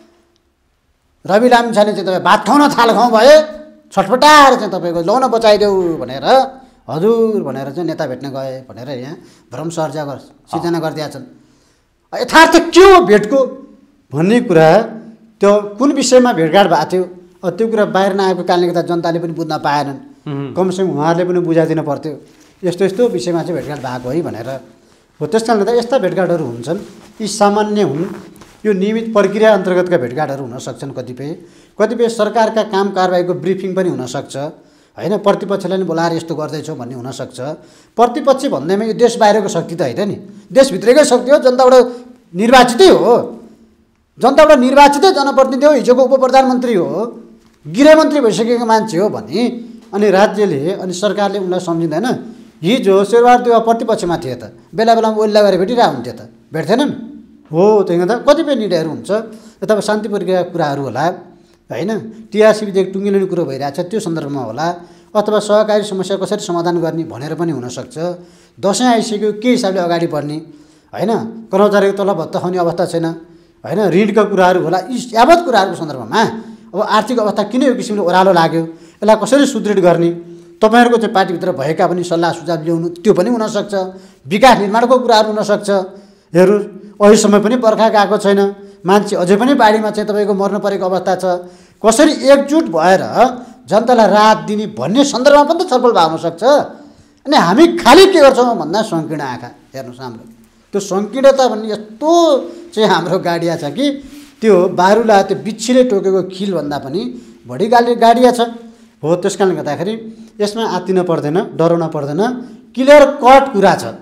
रवि लामिछाने चाहिँ तपाईँ भात खुवाउन थाल भए, छटपटाएर चाहिँ तपाईँको लौन बचाइदेऊ भनेर हजुर भनेर चाहिँ नेता भेट्न गए भनेर यहाँ भ्रम सिर्जना गरिदिएछन्। यथार्थ के हो भेटको भन्ने कुरा, त्यो कुन विषयमा भेटघाट भएको थियो, त्यो कुरा बाहिर नआएको कारणले गर्दा जनताले पनि बुझ्न पाएनन्। कमसेकम उहाँहरूले पनि बुझाइदिनु पर्थ्यो यस्तो यस्तो विषयमा चाहिँ भेटघाट भएको है भनेर। हो त्यस कारणले गर्दा यस्ता भेटघाटहरू हुन्छन्, यी सामान्य हुन्। यो नियमित प्रक्रिया अन्तर्गतका भेटघाटहरू हुन सक्छन्। कतिपय सरकारका काम कारबाहीको ब्रिफिङ पनि हुनसक्छ होइन, प्रतिपक्षलाई नि बोलाएर यस्तो गर्दैछौँ भन्ने हुनसक्छ। प्रतिपक्ष भन्दैमा यो देश बाहिरको शक्ति त होइन नि, देशभित्रकै शक्ति हो, जनताबाट निर्वाचितै हो, जनताबाट निर्वाचितै जनप्रतिनिधि हो, हिजोको उप प्रधानमन्त्री हो, गृहमन्त्री भइसकेको मान्छे हो भने अनि राज्यले अनि सरकारले उनलाई सम्झिँदैन। हिजो शेरबहादुर देउवा प्रतिपक्षमा थिए त, बेला बेलामा ओल्ला गरेर भेटिरहेको हुन्थ्यो त, भेट्थेनन् हो। त्यही गर्दा कतिपय निर्णयहरू हुन्छ, यता शान्ति प्रक्रियाका कुराहरू होला होइन, टिआरसी विधेयक टुङ्गिने कुरो भइरहेछ त्यो सन्दर्भमा होला, अथवा सहकारी समस्या कसरी समाधान गर्ने भनेर पनि हुनसक्छ। दसैँ आइसक्यो के हिसाबले अगाडि बढ्ने होइन, कर्मचारीको तलब भत्ता खुवाउने अवस्था छैन होइन, ऋणका कुराहरू होला। यी यावत कुराहरूको सन्दर्भमा अब आर्थिक अवस्था किन यो किसिमले ओह्रालो लाग्यो, यसलाई कसरी सुदृढ गर्ने, तपाईँहरूको चाहिँ पार्टीभित्र भएका पनि सल्लाह सुझाव ल्याउनु त्यो पनि हुनसक्छ। विकास निर्माणको कुराहरू हुनसक्छ। हेर्नु अहिलेसम्म पनि बर्खा गएको छैन, मान्छे अझै पनि बाढीमा चाहिँ तपाईँको मर्नु परेको अवस्था छ। कसरी एकजुट भएर जनतालाई राहत दिने भन्ने सन्दर्भमा पनि त छलफल भएको हुनसक्छ। अनि हामी खालि के गर्छौँ भन्दा सङ्कीर्ण आँखा हेर्नुहोस्, हाम्रो त्यो सङ्कीर्णता भन्ने यस्तो चाहिँ हाम्रो गाडिया छ कि त्यो बारुला त्यो बिच्छीले टोकेको खिलभन्दा पनि बढी गाडिया छ। हो त्यस कारणले गर्दाखेरि यसमा आत्तिन पर्दैन, डराउन पर्दैन। क्लियर कट कुरा छ।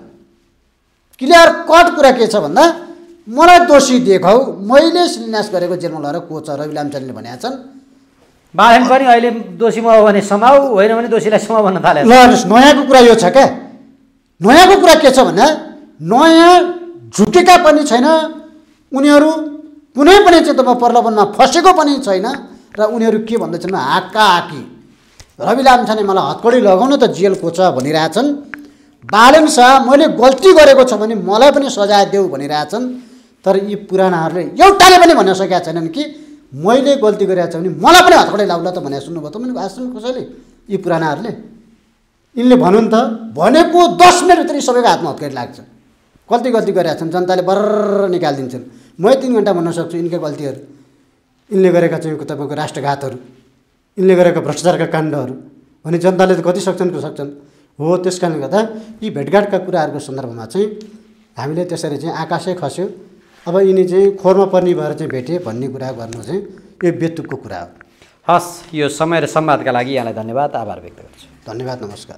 क्लियर कट कुरा के छ भन्दा मलाई दोषी देखाऊ, मैले शिलान्यास गरेको जेलमा लगेर कोच रवि लामिछानेले भनेका छन्। बालेन पनि अहिले दोषी म हो भने समाऊ, होइन भने दोषीलाई समाऊ भन्न थाले। ल हेर्नुहोस्, नयाँको कुरा यो छ क्या, नयाँको कुरा के छ भने नयाँ झुकेका पनि छैन उनीहरू, कुनै पनि चाहिँ तपाईँ प्रलोभनमा फसेको पनि छैन र उनीहरू के भन्दैछन् हाक्का हाकी रवि लामिछाने मलाई हतकडी लगाउनु त जेल कोच भनिरहेछन्। बालेन शाह मैले गल्ती गरेको छ भने मलाई पनि सजाय देऊ भनिरहेछन्। तर यी पुरानाहरूले एउटाले पनि भन्न सकेका छैनन् कि मैले गल्ती गरेको छ भने मलाई पनि हतकडी लाउला त भनेर सुन्नुभयो त मैले आश्रम कसैले, यी पुरानाहरूले। यिनले भनौँ त भनेको 10 मिनटभित्र सबैको हातमा हतकडी लाग्छ। गल्ती गरेका छन्, जनताले बर्र निकालिदिन्छन्। मैं 3 घन्टा भन्न सक्छु यिनका गल्तीहरू, यिनले गरेका चाहिँ तपाईँको राष्ट्रघातहरू, यिनले गरेका भ्रष्टाचारका काण्डहरू भने जनताले त कति सक्छन् हो। त्यस कारणले गर्दा यी भेटघाटका कुराहरूको सन्दर्भमा चाहिँ हामीले त्यसरी चाहिँ आकाशै खस्यो, अब यिनी चाहिँ खोरमा पर्ने भएर चाहिँ भेटे भन्ने कुरा गर्नु चाहिँ यो बेतुकको कुरा हो। हस्, यो समय र संवादका लागि यहाँलाई धन्यवाद, आभार व्यक्त गर्छु। धन्यवाद, नमस्कार।